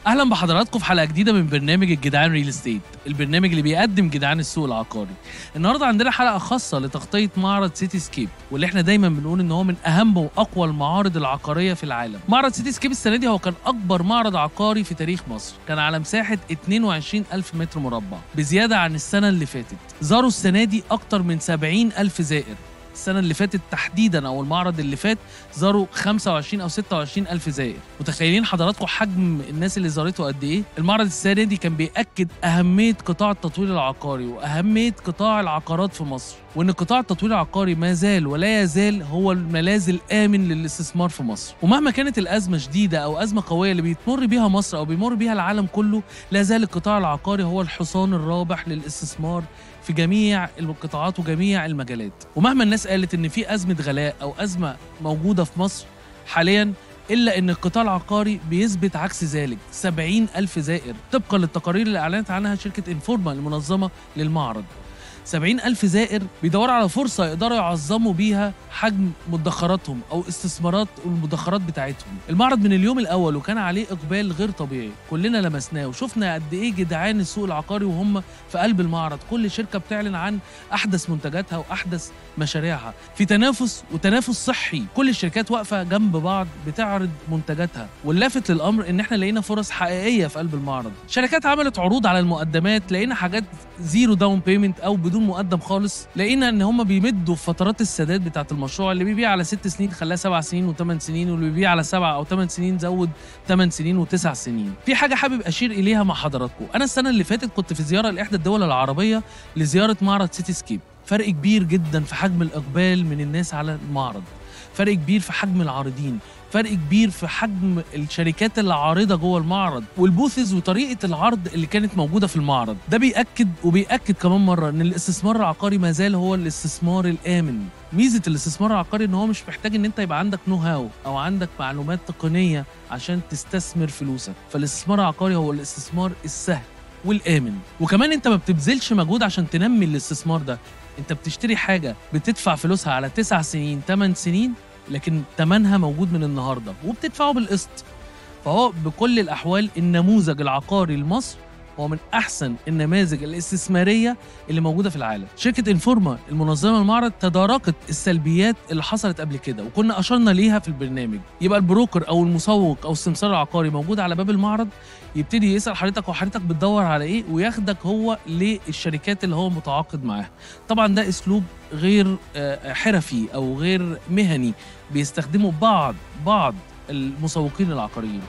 اهلا بحضراتكم في حلقه جديده من برنامج الجدعان ريل استيت، البرنامج اللي بيقدم جدعان السوق العقاري. النهارده عندنا حلقه خاصه لتغطيه معرض سيتي سكيب، واللي احنا دايما بنقول ان هو من اهم واقوى المعارض العقاريه في العالم. معرض سيتي سكيب السنه دي هو كان اكبر معرض عقاري في تاريخ مصر، كان على مساحه 22,000 متر مربع بزياده عن السنه اللي فاتت. زاروا السنه دي اكتر من 70,000 زائر. السنة اللي فاتت تحديداً أو المعرض اللي فات زاروا 25 أو 26 ألف زائر. متخيلين حضراتكم حجم الناس اللي زارته قد إيه؟ المعرض السنة دي كان بيأكد أهمية قطاع التطوير العقاري وأهمية قطاع العقارات في مصر، وإن قطاع التطوير العقاري ما زال ولا يزال هو الملاذ الآمن للاستثمار في مصر. ومهما كانت الأزمة شديدة أو أزمة قوية اللي بتمر بيها مصر أو بيمر بيها العالم كله، لا زال القطاع العقاري هو الحصان الرابح للاستثمار في جميع القطاعات وجميع المجالات. ومهما الناس قالت ان في أزمة غلاء او أزمة موجودة في مصر حاليا، إلا أن القطاع العقاري بيثبت عكس ذلك. 70,000 زائر طبقا للتقارير اللي أعلنت عنها شركة انفورما المنظمة للمعرض. 70,000 زائر بيدوروا على فرصة يقدروا يعظموا بيها حجم مدخراتهم أو استثمارات والمدخرات بتاعتهم. المعرض من اليوم الأول وكان عليه إقبال غير طبيعي، كلنا لمسناه وشفنا قد إيه جدعان السوق العقاري وهم في قلب المعرض. كل شركة بتعلن عن أحدث منتجاتها وأحدث مشاريعها في تنافس وتنافس صحي. كل الشركات واقفة جنب بعض بتعرض منتجاتها، واللافت للأمر إن إحنا لقينا فرص حقيقية في قلب المعرض. شركات عملت عروض على المقدمات، لقينا حاجات زيرو داون بيمنت أو بدون مقدم خالص. لقينا ان هم بيمدوا في فترات السداد بتاعه المشروع، اللي بيبيع على 6 سنين خلاها 7 سنين و8 سنين، واللي بيبيع على 7 أو 8 سنين زود 8 سنين و9 سنين. في حاجه حابب اشير اليها مع حضراتكم. انا السنه اللي فاتت كنت في زياره لاحدى الدول العربيه لزياره معرض سيتي سكيب. فرق كبير جدا في حجم الاقبال من الناس على المعرض، فرق كبير في حجم العارضين، فرق كبير في حجم الشركات اللي عارضه جوه المعرض والبوثز وطريقه العرض اللي كانت موجوده في المعرض. ده بيأكد كمان مره ان الاستثمار العقاري ما زال هو الاستثمار الآمن. ميزه الاستثمار العقاري ان هو مش محتاج ان انت يبقى عندك نو هاو او عندك معلومات تقنيه عشان تستثمر فلوسك، فالاستثمار العقاري هو الاستثمار السهل والآمن. وكمان انت ما بتبذلش مجهود عشان تنمي الاستثمار ده، انت بتشتري حاجه بتدفع فلوسها على 9 سنين 8 سنين، لكن تمنها موجود من النهارده وبتدفعه بالقسط. فهو بكل الأحوال النموذج العقاري لمصر هو من أحسن النماذج الاستثمارية اللي موجودة في العالم. شركة انفورما المنظمة للمعرض تداركت السلبيات اللي حصلت قبل كده وكنا أشرنا ليها في البرنامج. يبقى البروكر أو المسوق أو السمسار العقاري موجود على باب المعرض، يبتدي يسأل حضرتك وحضرتك بتدور على إيه، وياخدك هو للشركات اللي هو متعاقد معاها. طبعا ده أسلوب غير حرفي أو غير مهني بيستخدمه بعض المسوقين العقاريين.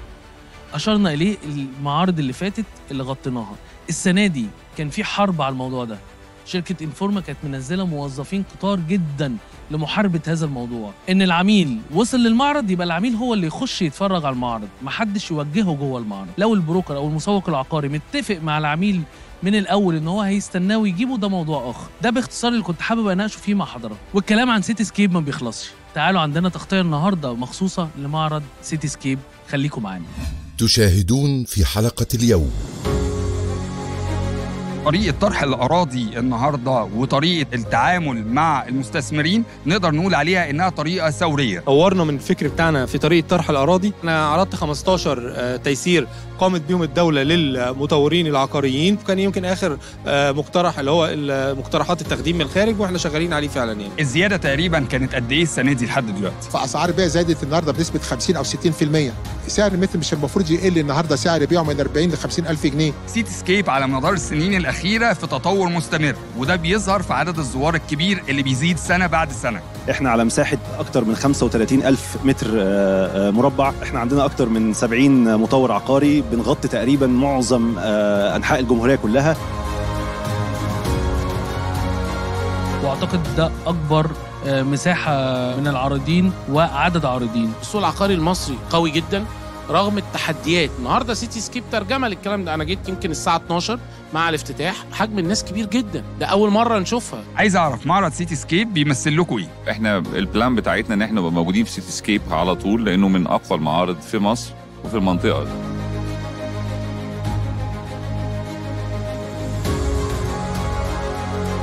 أشرنا إليه المعارض اللي فاتت اللي غطيناها. السنة دي كان في حرب على الموضوع ده. شركة انفورما كانت منزلة موظفين كتار جدا لمحاربة هذا الموضوع، إن العميل وصل للمعرض يبقى العميل هو اللي يخش يتفرج على المعرض، محدش يوجهه جوه المعرض. لو البروكر أو المسوق العقاري متفق مع العميل من الأول إن هو هيستناه ويجيبه، ده موضوع آخر. ده باختصار اللي كنت حابب أناقشه فيه مع حضرتك. والكلام عن سيتي سكيب ما بيخلصش. تعالوا عندنا تغطية النهاردة مخصوصة لمعرض سيتي سكيب، خليكم معانا. تشاهدون في حلقة اليوم طريقة طرح الأراضي النهاردة وطريقة التعامل مع المستثمرين نقدر نقول عليها إنها طريقة ثورية. طورنا من الفكر بتاعنا في طريقة طرح الأراضي. أنا عرضت 15 تيسير قامت بيهم الدولة للمطورين العقاريين. كان يمكن آخر مقترح اللي هو مقترحات التقديم من الخارج، وإحنا شغالين عليه فعلا. يعني الزيادة تقريبا كانت قد إيه السنة دي لحد دلوقتي؟ فأسعار البيع زادت النهاردة بنسبة 50 أو 60%. سعر المتر مش المفروض يقل النهاردة، سعر بيعه من 40 ل 50 ألف جنيه. سيتي سكيب على مدار السنين الأخيرة في تطور مستمر، وده بيظهر في عدد الزوار الكبير اللي بيزيد سنة بعد سنة. احنا على مساحة أكتر من 35 ألف متر مربع. احنا عندنا أكتر من 70 مطور عقاري، بنغطي تقريبا معظم أنحاء الجمهورية كلها. واعتقد ده اكبر مساحه من العارضين وعدد عارضين. السوق العقاري المصري قوي جدا رغم التحديات. النهارده سيتي سكيب ترجمه للكلام ده. انا جيت يمكن الساعه 12 مع الافتتاح، حجم الناس كبير جدا، ده اول مره نشوفها. عايز اعرف معرض سيتي سكيب بيمثل لكم ايه؟ احنا البلان بتاعتنا ان احنا نبقى موجودين في سيتي سكيب على طول، لانه من اقوى المعارض في مصر وفي المنطقه دي.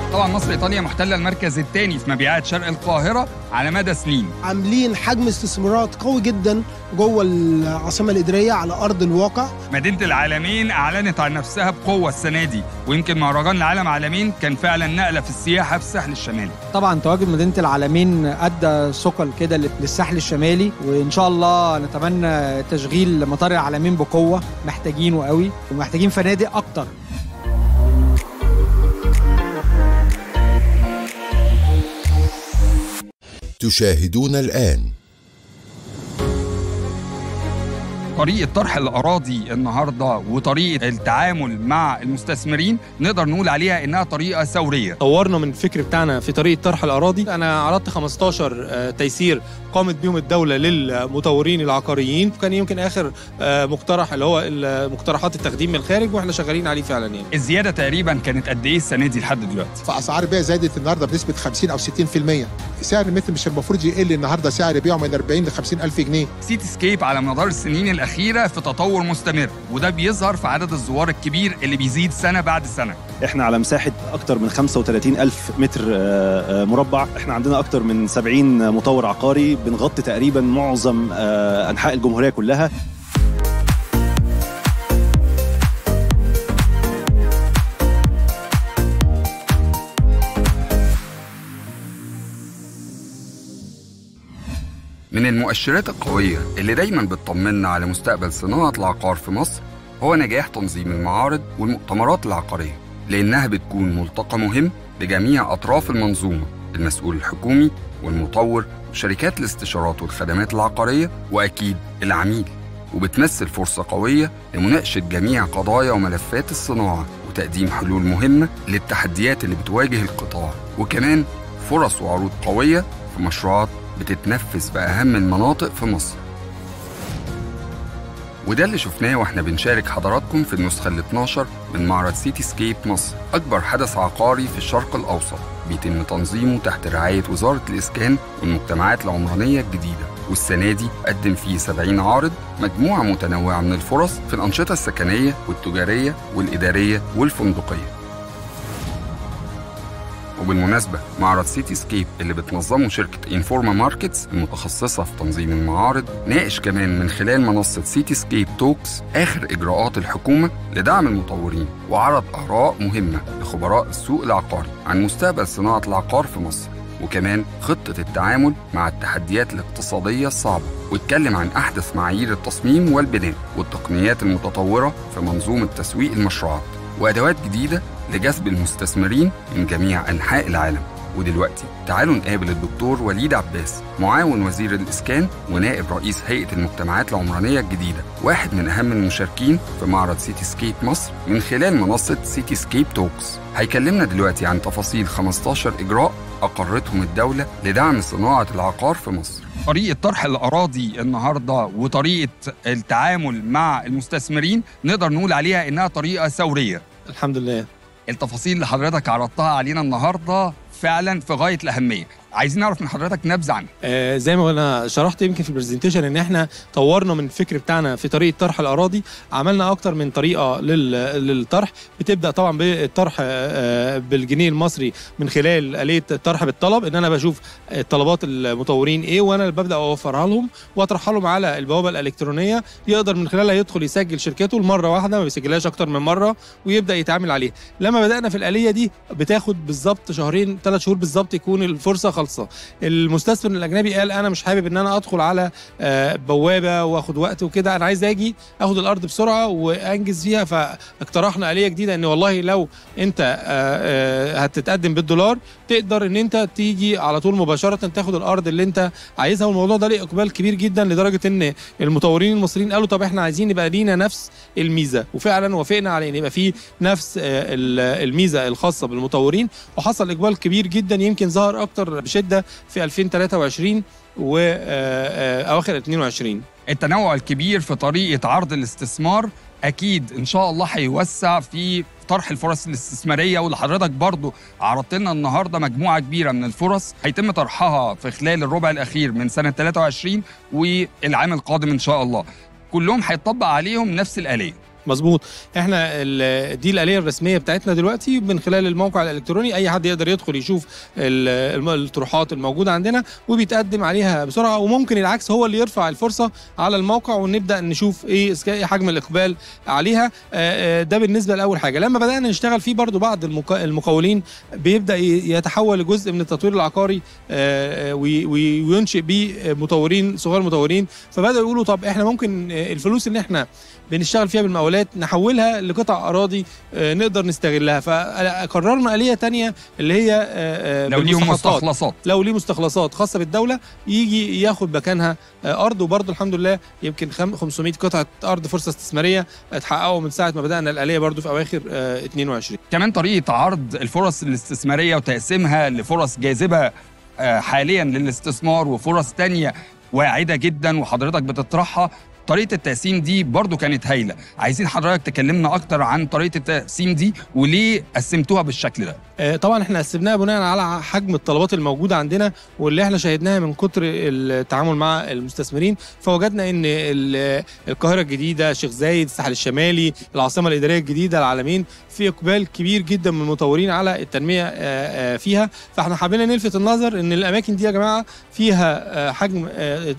طبعا مصر ايطاليا محتله المركز الثاني في مبيعات شرق القاهره على مدى سنين. عاملين حجم استثمارات قوي جدا جوه العاصمه الاداريه على ارض الواقع. مدينه العالمين اعلنت عن نفسها بقوه السنه دي، ويمكن مهرجان العالم عالمين كان فعلا نقله في السياحه في الساحل الشمالي. طبعا تواجد مدينه العالمين ادى ثقل كده للساحل الشمالي، وان شاء الله نتمنى تشغيل مطار العالمين بقوه، محتاجينه قوي ومحتاجين فنادق اكتر. تشاهدون الآن طريقة طرح الأراضي النهاردة وطريقة التعامل مع المستثمرين نقدر نقول عليها إنها طريقة ثورية. طورنا من الفكر بتاعنا في طريقة طرح الأراضي. أنا عرضت 15 تيسير قامت بيهم الدولة للمطورين العقاريين، كان يمكن آخر مقترح اللي هو مقترحات التقديم من الخارج، وإحنا شغالين عليه فعلا يعني. الزيادة تقريبا كانت قد إيه السنة دي لحد دلوقتي؟ فأسعار البيع زادت النهارده بنسبة 50 أو 60%. سعر المتر مش المفروض يقل النهارده، سعر بيعه من 40 ل 50 ألف جنيه. سيتي سكيب على مدار السنين الأخيرة في تطور مستمر، وده بيظهر في عدد الزوار الكبير اللي بيزيد سنة بعد سنة. احنا على مساحة أكتر من 35 ألف متر مربع. احنا عندنا أكتر من 70 مطور عقاري، بنغطي تقريبا معظم أنحاء الجمهورية كلها. من المؤشرات القوية اللي دايما بتطمنا على مستقبل صناعة العقار في مصر هو نجاح تنظيم المعارض والمؤتمرات العقارية، لأنها بتكون ملتقى مهم لجميع أطراف المنظومة، المسؤول الحكومي والمطور وشركات الاستشارات والخدمات العقارية وأكيد العميل، وبتمثل فرصة قوية لمناقشة جميع قضايا وملفات الصناعة وتقديم حلول مهمة للتحديات اللي بتواجه القطاع، وكمان فرص وعروض قوية في مشروعات بتتنفذ في أهم المناطق في مصر. وده اللي شفناه واحنا بنشارك حضراتكم في النسخة ال 12 من معرض سيتي سكيب مصر، أكبر حدث عقاري في الشرق الأوسط بيتم تنظيمه تحت رعاية وزارة الإسكان والمجتمعات العمرانية الجديدة، والسنة دي قدم فيه 70 عارض مجموعة متنوعة من الفرص في الأنشطة السكنية والتجارية والإدارية والفندقية. وبالمناسبة معرض سيتي سكيب اللي بتنظمه شركة انفورما ماركتس المتخصصة في تنظيم المعارض ناقش كمان من خلال منصة سيتي سكيب توكس آخر إجراءات الحكومة لدعم المطورين، وعرض آراء مهمة لخبراء السوق العقاري عن مستقبل صناعة العقار في مصر، وكمان خطة التعامل مع التحديات الاقتصادية الصعبة، واتكلم عن أحدث معايير التصميم والبناء والتقنيات المتطورة في منظومة تسويق المشروعات وأدوات جديدة لجذب المستثمرين من جميع أنحاء العالم. ودلوقتي تعالوا نقابل الدكتور وليد عباس، معاون وزير الإسكان ونائب رئيس هيئة المجتمعات العمرانية الجديدة، واحد من أهم المشاركين في معرض سيتي سكيب مصر من خلال منصة سيتي سكيب توكس. هيكلمنا دلوقتي عن تفاصيل 15 إجراء أقرتهم الدولة لدعم صناعة العقار في مصر. طريقة طرح الأراضي النهاردة وطريقة التعامل مع المستثمرين نقدر نقول عليها إنها طريقة ثورية. الحمد لله. التفاصيل اللي حضرتك عرضتها علينا النهارده فعلا في غايه الاهميه، عايزين نعرف من حضرتك نبذه عنها. زي ما انا شرحت يمكن في البرزنتيشن ان احنا طورنا من الفكر بتاعنا في طريقه طرح الاراضي، عملنا اكتر من طريقه للطرح. بتبدا طبعا بالطرح بالجنيه المصري من خلال آلية الطرح بالطلب، ان انا بشوف طلبات المطورين ايه وانا اللي ببدا اوفرها لهم واطرحها لهم على البوابه الالكترونيه، يقدر من خلالها يدخل يسجل شركته المره واحده، ما بيسجلهاش اكتر من مره ويبدا يتعامل عليه. لما بدانا في الآلية دي بتاخد بالظبط شهرين 3 شهور بالظبط يكون الفرصه خلصه. المستثمر الاجنبي قال انا مش حابب ان انا ادخل على بوابه واخد وقت وكده، انا عايز اجي اخد الارض بسرعه وانجز فيها. فاقترحنا آلية جديده ان والله لو انت هتتقدم بالدولار تقدر ان انت تيجي على طول مباشره تاخد الارض اللي انت عايزها. والموضوع ده ليه اقبال كبير جدا لدرجه ان المطورين المصريين قالوا طب احنا عايزين يبقى لينا نفس الميزه، وفعلا وافقنا على ان يبقى في نفس الميزه الخاصه بالمطورين، وحصل اقبال كبير جدا يمكن ظهر اكتر بشده في 2023 واواخر 22. التنوع الكبير في طريقه عرض الاستثمار اكيد ان شاء الله هيوسع في طرح الفرص الاستثماريه، واللي حضرتك برضو عرضت لنا النهارده مجموعه كبيره من الفرص هيتم طرحها في خلال الربع الاخير من سنه 23 والعام القادم ان شاء الله. كلهم هيطبق عليهم نفس الآلية. مظبوط. احنا دي الآلية الرسمية بتاعتنا دلوقتي من خلال الموقع الإلكتروني، أي حد يقدر يدخل يشوف الطروحات الموجودة عندنا وبيتقدم عليها بسرعة، وممكن العكس هو اللي يرفع الفرصة على الموقع ونبدأ نشوف إيه حجم الإقبال عليها. ده بالنسبة لأول حاجة. لما بدأنا نشتغل فيه برضو بعض المقاولين بيبدأ يتحول لجزء من التطوير العقاري وينشئ بيه مطورين صغار مطورين، فبدأوا يقولوا طب احنا ممكن الفلوس اللي احنا بنشتغل فيها بالمقاولات نحولها لقطع أراضي نقدر نستغلها. فقررنا آلية تانية اللي هي لو ليه مستخلصات، لو ليه مستخلصات خاصة بالدولة يجي ياخد مكانها أرض. وبرضه الحمد لله يمكن 500 قطعة أرض فرصة استثمارية اتحققوا من ساعة ما بدأنا الآلية برضه في أواخر 22. كمان طريقة عرض الفرص الاستثمارية وتقسيمها لفرص جاذبة حاليا للاستثمار وفرص تانية واعدة جدا وحضرتك بتطرحها. طريقة التقسيم دي برضو كانت هايلة، عايزين حضرتك تكلمنا أكتر عن طريقة التقسيم دي وليه قسمتوها بالشكل ده؟ طبعا احنا قسمناها بناء على حجم الطلبات الموجودة عندنا واللي احنا شاهدناها من كتر التعامل مع المستثمرين، فوجدنا ان القاهرة الجديدة، الشيخ زايد، الساحل الشمالي، العاصمة الإدارية الجديدة، العلمين، في إقبال كبير جدا من المطورين على التنمية فيها. فاحنا حابين نلفت النظر ان الأماكن دي يا جماعة فيها حجم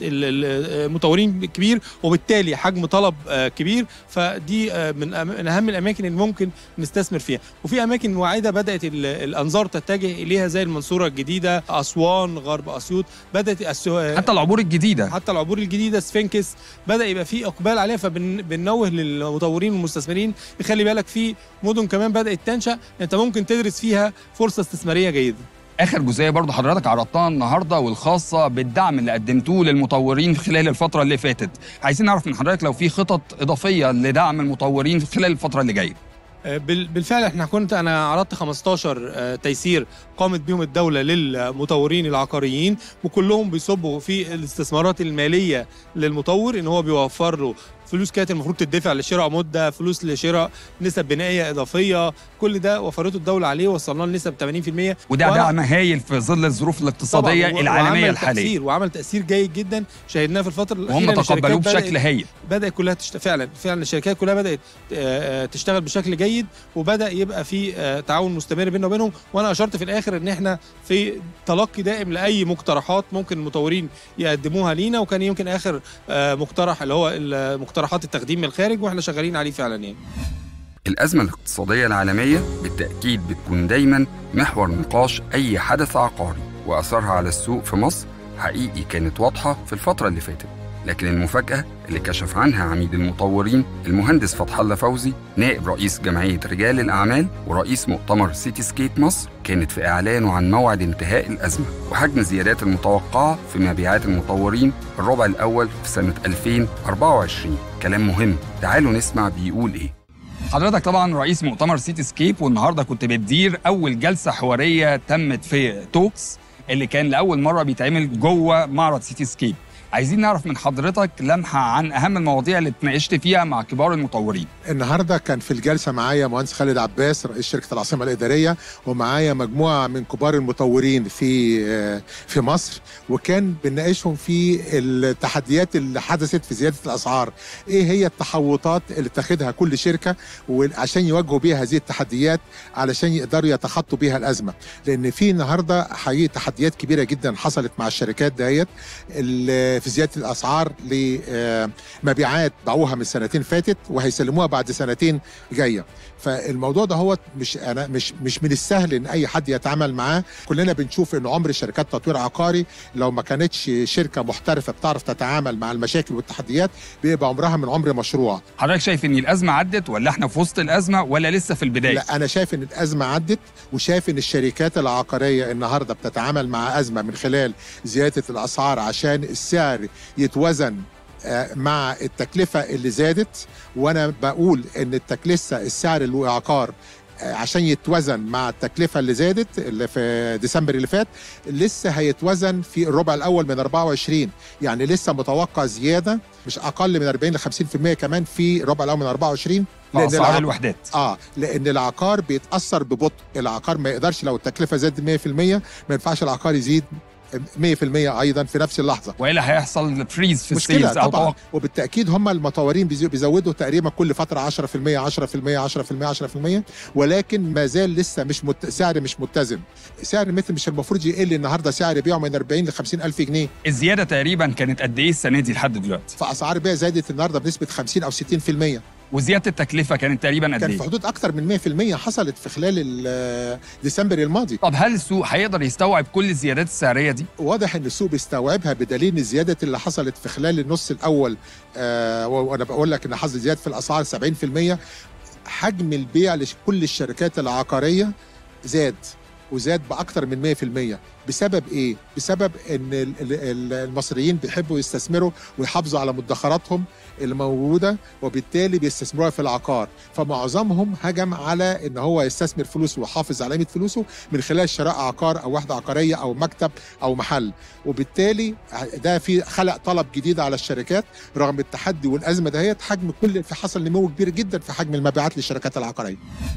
المطورين كبير وبالتالي حجم طلب كبير، فدي من أهم الأماكن اللي ممكن نستثمر فيها. وفي أماكن واعدة بدأت الأنظار تتجه إليها زي المنصورة الجديدة، أسوان، غرب أسيوط، بدأت حتى العبور الجديدة سفنكس بدأ يبقى في إقبال عليها. فبننوه للمطورين والمستثمرين يخلي بالك في مدن كمان بدأت تنشأ أنت ممكن تدرس فيها فرصة استثمارية جيدة. آخر جزئية برضو حضرتك عرضتها النهاردة والخاصة بالدعم اللي قدمتوه للمطورين خلال الفترة اللي فاتت، عايزين نعرف من حضرتك لو في خطط إضافية لدعم المطورين خلال الفترة اللي جاية. بالفعل انا عرضت 15 تيسير قامت بيهم الدولة للمطورين العقاريين، وكلهم بيصبوا في الاستثمارات المالية للمطور، ان هو بيوفر له فلوس كانت المفروض تدفع لشراء مدة، فلوس لشراء نسب بنائية إضافية، كل ده وفرته الدولة عليه، وصلنا لنسب 80%. وده دعم هايل في ظل الظروف الاقتصادية العالمية الحالية، وعمل تأثير جيد جدا شاهدناه في الفترة الأخيرة. وهم تقبلوه بشكل هايل، بدأت كلها فعلا الشركات كلها بدأت تشتغل بشكل جيد، وبدأ يبقى في تعاون مستمر بيننا وبينهم. وأنا أشرت في الآخر إن إحنا في تلقي دائم لأي مقترحات ممكن المطورين يقدموها لينا، وكان يمكن آخر مقترح اللي هو مقترحات التقديم من الخارج، واحنا شغالين عليه فعلا يعني. الأزمة الاقتصادية العالمية بالتأكيد بتكون دايما محور نقاش أي حدث عقاري، وأثرها على السوق في مصر حقيقي كانت واضحة في الفترة اللي فاتت. لكن المفاجأة اللي كشف عنها عميد المطورين المهندس فتح الله فوزي نائب رئيس جمعية رجال الأعمال ورئيس مؤتمر سيتي سكيب مصر كانت في إعلانه عن موعد انتهاء الأزمة وحجم الزيادات المتوقعة في مبيعات المطورين الربع الأول في سنة 2024. كلام مهم، تعالوا نسمع بيقول إيه. حضرتك طبعا رئيس مؤتمر سيتي سكيب، والنهارده كنت بتدير أول جلسة حوارية تمت في توكس اللي كان لأول مرة بيتعمل جوه معرض سيتي سكيب. عايزين نعرف من حضرتك لمحة عن أهم المواضيع اللي اتناقشت فيها مع كبار المطورين. النهارده كان في الجلسة معايا مهندس خالد عباس رئيس شركة العاصمة الإدارية، ومعايا مجموعة من كبار المطورين في مصر، وكان بنناقشهم في التحديات اللي حدثت في زيادة الأسعار. إيه هي التحوطات اللي تاخدها كل شركة وعشان يواجهوا بيها هذه التحديات علشان يقدروا يتخطوا بيها الأزمة، لأن في النهارده حقيقي تحديات كبيرة جدا حصلت مع الشركات ديت في زيادة الأسعار لمبيعات باعوها من سنتين فاتت وهيسلموها بعد سنتين جاية. فالموضوع ده هو مش من السهل ان اي حد يتعامل معاه. كلنا بنشوف ان عمر شركات تطوير عقاري لو ما كانتش شركة محترفة بتعرف تتعامل مع المشاكل والتحديات بيبقى عمرها من عمر مشروع. حضرتك شايف ان الأزمة عدت ولا احنا في وسط الأزمة ولا لسه في البداية؟ لا، انا شايف ان الأزمة عدت، وشايف ان الشركات العقارية النهاردة بتتعامل مع أزمة من خلال زيادة الأسعار عشان السعر يتوزن مع التكلفة اللي زادت. وانا بقول ان التكلفة السعر العقار عشان يتوزن مع التكلفة اللي زادت اللي في ديسمبر اللي فات لسه هيتوزن في الربع الأول من 24، يعني لسه متوقع زيادة مش أقل من 40 ل 50% كمان في الربع الأول من 24 لأن أسعار الوحدات. لأن العقار بيتأثر ببطء. العقار ما يقدرش لو التكلفة زادت 100% ما ينفعش العقار يزيد ايضا في نفس اللحظه، والا هيحصل فريز في مشكله السيلز او طبعا. توقف. وبالتاكيد هم المطورين بيزودوا تقريبا كل فتره 10% 10%، ولكن ما زال لسه سعر مش متزن. سعر المتر مش المفروض يقل. النهارده سعر بيعه من 40 ل 50 الف جنيه. الزياده تقريبا كانت قد ايه السنه دي لحد دلوقتي؟ فاسعار بيع زادت النهارده بنسبه 50 او 60%. وزياده التكلفه كانت تقريبا قد ايه؟ كان في حدود اكتر من 100% حصلت في خلال ديسمبر الماضي. طب هل السوق هيقدر يستوعب كل الزيادات السعريه دي؟ واضح ان السوق بيستوعبها بدليل الزياده اللي حصلت في خلال النص الاول. وانا بقول لك ان حصل زياده في الاسعار 70%. حجم البيع لكل الشركات العقاريه زاد باكتر من 100%. بسبب ايه؟ بسبب ان المصريين بيحبوا يستثمروا ويحافظوا على مدخراتهم اللي موجوده، وبالتالي بيستثمروها في العقار. فمعظمهم هجم على ان هو يستثمر فلوسه ويحافظ على قيمه فلوسه من خلال شراء عقار او وحده عقاريه او مكتب او محل. وبالتالي ده في خلق طلب جديد على الشركات رغم التحدي والازمه دهيت. في حصل نمو كبير جدا في حجم المبيعات للشركات العقاريه.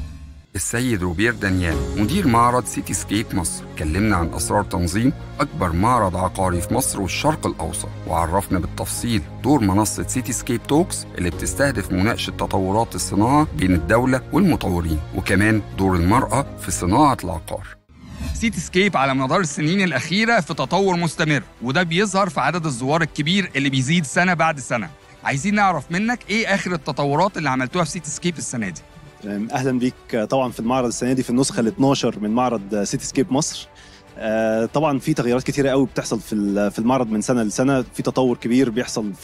السيد روبير دانيال مدير معرض سيتي سكيب مصر كلمنا عن أسرار تنظيم أكبر معرض عقاري في مصر والشرق الأوسط، وعرفنا بالتفصيل دور منصة سيتي سكيب توكس اللي بتستهدف مناقشة تطورات الصناعة بين الدولة والمطورين، وكمان دور المرأة في صناعة العقار. سيتي سكيب على مدار السنين الأخيرة في تطور مستمر، وده بيظهر في عدد الزوار الكبير اللي بيزيد سنة بعد سنة. عايزين نعرف منك إيه آخر التطورات اللي عملتوها في سيتي سكيب السنة دي؟ اهلا بيك طبعا في المعرض السنه دي في النسخه ال 12 من معرض سيتي سكيب مصر. طبعا في تغيرات كتيره قوي بتحصل في المعرض من سنه لسنه. في تطور كبير بيحصل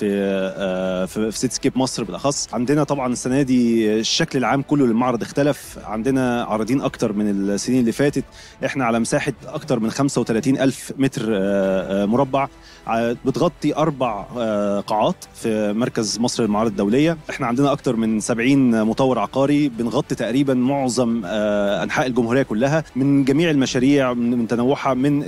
في سيتي سكيب مصر بالاخص. عندنا طبعا السنه دي الشكل العام كله للمعرض اختلف. عندنا عارضين اكتر من السنين اللي فاتت. احنا على مساحه اكتر من 35 الف متر مربع، بتغطي 4 قاعات في مركز مصر للمعارض الدوليه. احنا عندنا اكتر من 70 مطور عقاري، بنغطي تقريبا معظم انحاء الجمهوريه كلها من جميع المشاريع، من تنوعها،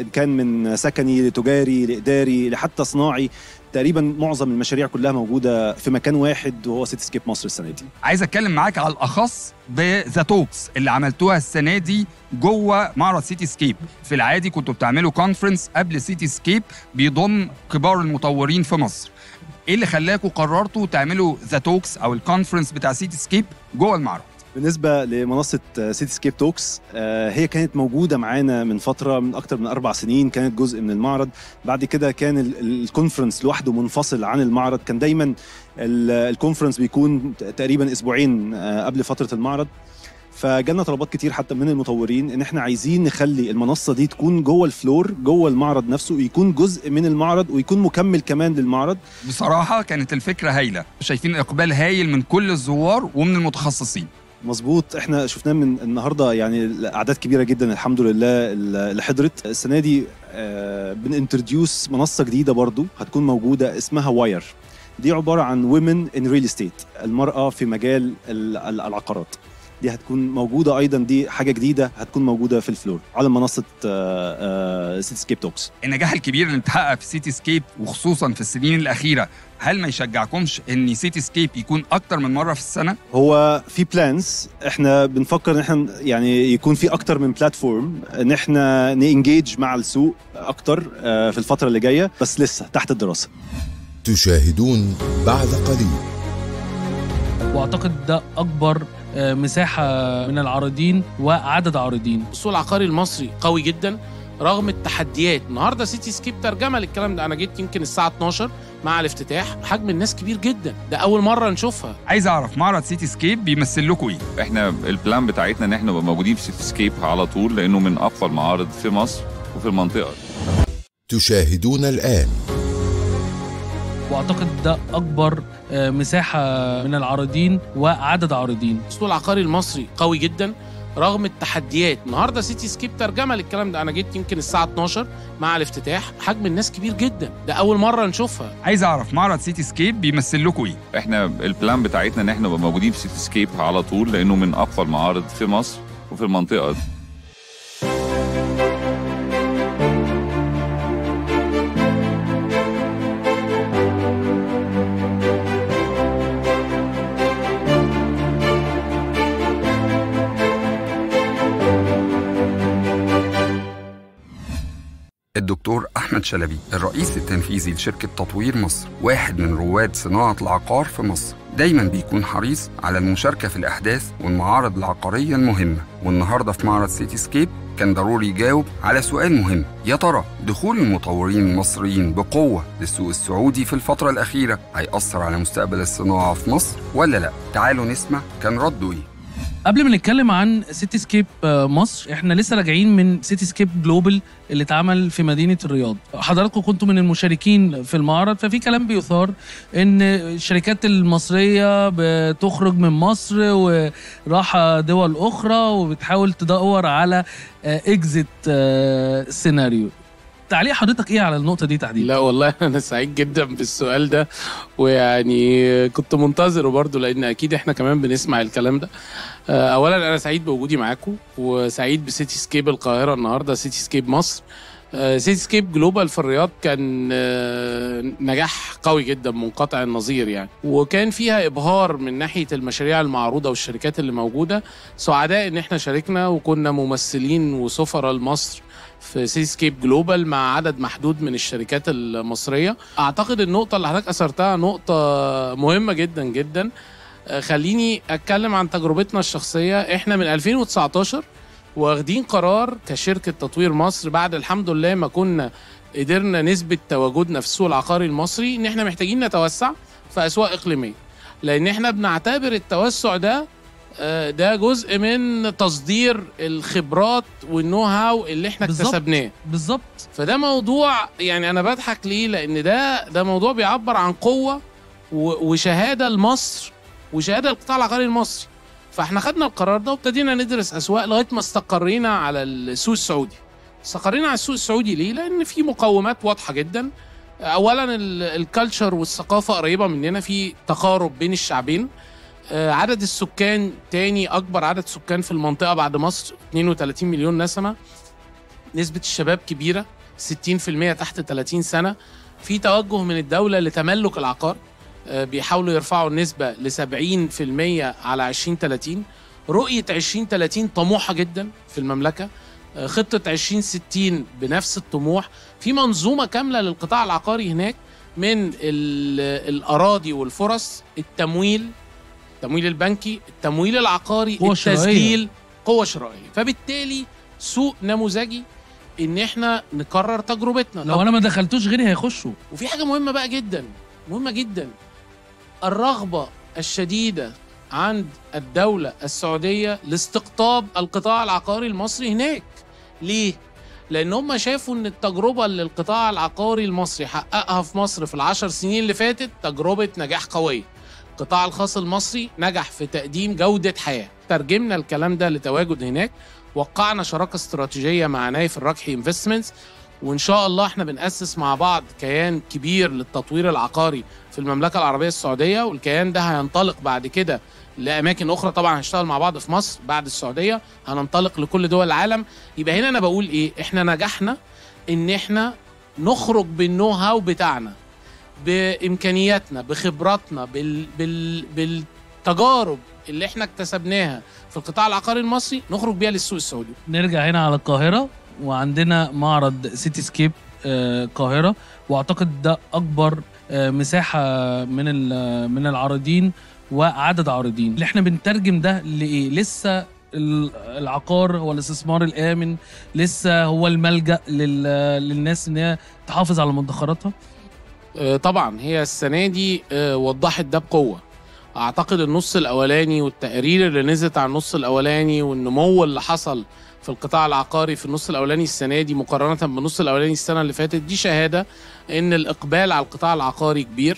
من سكني لتجاري لاداري لحتى صناعي. تقريبا معظم المشاريع كلها موجوده في مكان واحد وهو سيتي سكيب مصر السنه دي. عايز اتكلم معاك على الاخص بذا توكس اللي عملتوها السنه دي جوه معرض سيتي سكيب. في العادي كنتوا بتعملوا كونفرنس قبل سيتي سكيب بيضم كبار المطورين في مصر. ايه اللي خلاكم قررتوا تعملوا ذا توكس او الكونفرنس بتاع سيتي سكيب جوه المعرض؟ بالنسبة لمنصة سيتي سكيب توكس، هي كانت موجودة معانا من فترة، من أكتر من 4 سنين كانت جزء من المعرض. بعد كده كان الكونفرنس لوحده منفصل عن المعرض. كان دايما الكونفرنس بيكون تقريبا أسبوعين قبل فترة المعرض. فجالنا طلبات كتير حتى من المطورين ان احنا عايزين نخلي المنصه دي تكون جوه الفلور، جوه المعرض نفسه، يكون جزء من المعرض ويكون مكمل كمان للمعرض. بصراحه كانت الفكره هايله، شايفين اقبال هايل من كل الزوار ومن المتخصصين. مظبوط، احنا شفناه من النهارده، يعني اعداد كبيره جدا الحمد لله اللي حضرت السنه دي. بننتروديوس منصه جديده برضو هتكون موجوده اسمها واير. دي عباره عن ويمن ان ريل استيت، المراه في مجال العقارات. دي هتكون موجوده ايضا، دي حاجه جديده هتكون موجوده في الفلور على منصه سيتي سكيب توكس. النجاح الكبير اللي اتحقق في سيتي سكيب وخصوصا في السنين الاخيره، هل ما يشجعكمش ان سيتي سكيب يكون اكتر من مره في السنه؟ هو في بلانز، احنا بنفكر ان احنا يعني يكون في اكتر من بلاتفورم، ان احنا نانجيج مع السوق اكتر في الفتره اللي جايه، بس لسه تحت الدراسه. تشاهدون بعد قليل. واعتقد ده اكبر مساحه من العارضين وعدد عارضين. السوق العقاري المصري قوي جدا رغم التحديات. النهارده سيتي سكيب ترجمه للكلام ده. انا جيت يمكن الساعه 12 مع الافتتاح، حجم الناس كبير جدا، ده اول مره نشوفها. عايز اعرف معرض سيتي سكيب بيمثل لكم ايه؟ احنا البلان بتاعتنا ان احنا نبقى موجودين في سيتي سكيب على طول، لانه من اقوى المعارض في مصر وفي المنطقه. تشاهدون الآن. واعتقد ده اكبر مساحه من العارضين وعدد عارضين. السوق العقاري المصري قوي جدا رغم التحديات. النهارده سيتي سكيب ترجمه للكلام ده. انا جيت يمكن الساعه 12 مع الافتتاح، حجم الناس كبير جدا، ده اول مره نشوفها. عايز اعرف معرض سيتي سكيب بيمثل لكم ايه؟ احنا البلان بتاعتنا ان احنا نبقى موجودين في سيتي سكيب على طول، لانه من اقوى المعارض في مصر وفي المنطقه. الدكتور أحمد شلبي الرئيس التنفيذي لشركة تطوير مصر، واحد من رواد صناعة العقار في مصر. دايما بيكون حريص على المشاركة في الأحداث والمعارض العقارية المهمة، والنهاردة في معرض سيتي سكيب كان ضروري يجاوب على سؤال مهم: يا ترى دخول المطورين المصريين بقوة للسوق السعودي في الفترة الأخيرة هيأثر على مستقبل الصناعة في مصر ولا لا؟ تعالوا نسمع كان رده إيه. قبل ما نتكلم عن سيتي سكيب مصر، احنا لسه راجعين من سيتي سكيب جلوبال اللي اتعمل في مدينة الرياض. حضراتكم كنتوا من المشاركين في المعرض، ففي كلام بيثار ان الشركات المصرية بتخرج من مصر وراحة دول اخرى وبتحاول تدور على اكزيت سيناريو. تعليق حضرتك ايه على النقطة دي تحديدا؟ لا والله انا سعيد جدا بالسؤال ده، ويعني كنت منتظره برضو لان اكيد احنا كمان بنسمع الكلام ده. اولا انا سعيد بوجودي معاكم، وسعيد بسيتي سكيب القاهرة النهاردة، سيتي سكيب مصر. سيتي سكيب جلوبال في الرياض كان نجاح قوي جدا منقطع النظير يعني، وكان فيها ابهار من ناحية المشاريع المعروضة والشركات اللي موجودة. سعداء ان احنا شاركنا وكنا ممثلين وسفراء لمصر في سيتي سكيب جلوبال مع عدد محدود من الشركات المصرية. أعتقد النقطة اللي حضرتك أثرتها نقطة مهمة جدا جدا. خليني أتكلم عن تجربتنا الشخصية. إحنا من 2019 واخدين قرار كشركة تطوير مصر بعد الحمد لله ما كنا قدرنا نثبت تواجدنا في السوق العقاري المصري، إن إحنا محتاجين نتوسع في أسواق إقليمية، لأن إحنا بنعتبر التوسع ده جزء من تصدير الخبرات والنو هاو اللي احنا اكتسبناه. بالظبط. فده موضوع يعني انا بضحك ليه، لان ده موضوع بيعبر عن قوة وشهادة لمصر وشهادة للقطاع العقاري المصري. فاحنا خدنا القرار ده وابتدينا ندرس اسواق لغاية ما استقرينا على السوق السعودي. استقرينا على السوق السعودي ليه؟ لان في مقومات واضحة جدا. اولا الكالتشر والثقافة قريبة مننا، في تقارب بين الشعبين. عدد السكان تاني أكبر عدد سكان في المنطقة بعد مصر، 32 مليون نسمة. نسبة الشباب كبيرة، 60% تحت 30 سنة. في توجه من الدولة لتملك العقار، بيحاولوا يرفعوا النسبة ل70% على 2030. رؤية 2030 طموحة جدا في المملكة. خطة 2060 بنفس الطموح. في منظومة كاملة للقطاع العقاري هناك، من الأراضي والفرص، التمويل البنكي، التمويل العقاري، التسجيل، قوة شرائية. فبالتالي سوق نموذجي ان احنا نكرر تجربتنا. لو انا ما دخلتوش غيري هيخشوا. وفي حاجة مهمة بقى جدا، مهمة جدا، الرغبة الشديدة عند الدولة السعودية لاستقطاب القطاع العقاري المصري هناك. ليه؟ لأن هم شافوا أن التجربة اللي القطاع العقاري المصري حققها في مصر في 10 سنين اللي فاتت تجربة نجاح قوية. القطاع الخاص المصري نجح في تقديم جودة حياة. ترجمنا الكلام ده لتواجد هناك، وقعنا شراكة استراتيجية مع نايف الركحي انفستمنتس، وإن شاء الله احنا بنأسس مع بعض كيان كبير للتطوير العقاري في المملكة العربية السعودية، والكيان ده هينطلق بعد كده لأماكن أخرى. طبعا هنشتغل مع بعض في مصر، بعد السعودية هننطلق لكل دول العالم. يبقى هنا أنا بقول إيه؟ احنا نجحنا إن احنا نخرج بالنو هاو بتاعنا، بإمكانياتنا، بخبراتنا، بالتجارب اللي احنا اكتسبناها في القطاع العقاري المصري، نخرج بيها للسوق السعودي. نرجع هنا على القاهرة، وعندنا معرض سيتي سكيب القاهرة، واعتقد ده اكبر مساحة من العارضين وعدد عارضين. اللي احنا بنترجم ده لايه؟ لسه العقار هو الاستثمار الآمن، لسه هو الملجأ للناس ان هي تحافظ على مدخراتها. طبعا هي السنة دي وضحت ده بقوة. اعتقد النص الاولاني والتقارير اللي نزلت على النص الاولاني والنمو اللي حصل في القطاع العقاري في النص الاولاني السنة دي مقارنة بالنص الاولاني السنة اللي فاتت، دي شهادة ان الاقبال على القطاع العقاري كبير.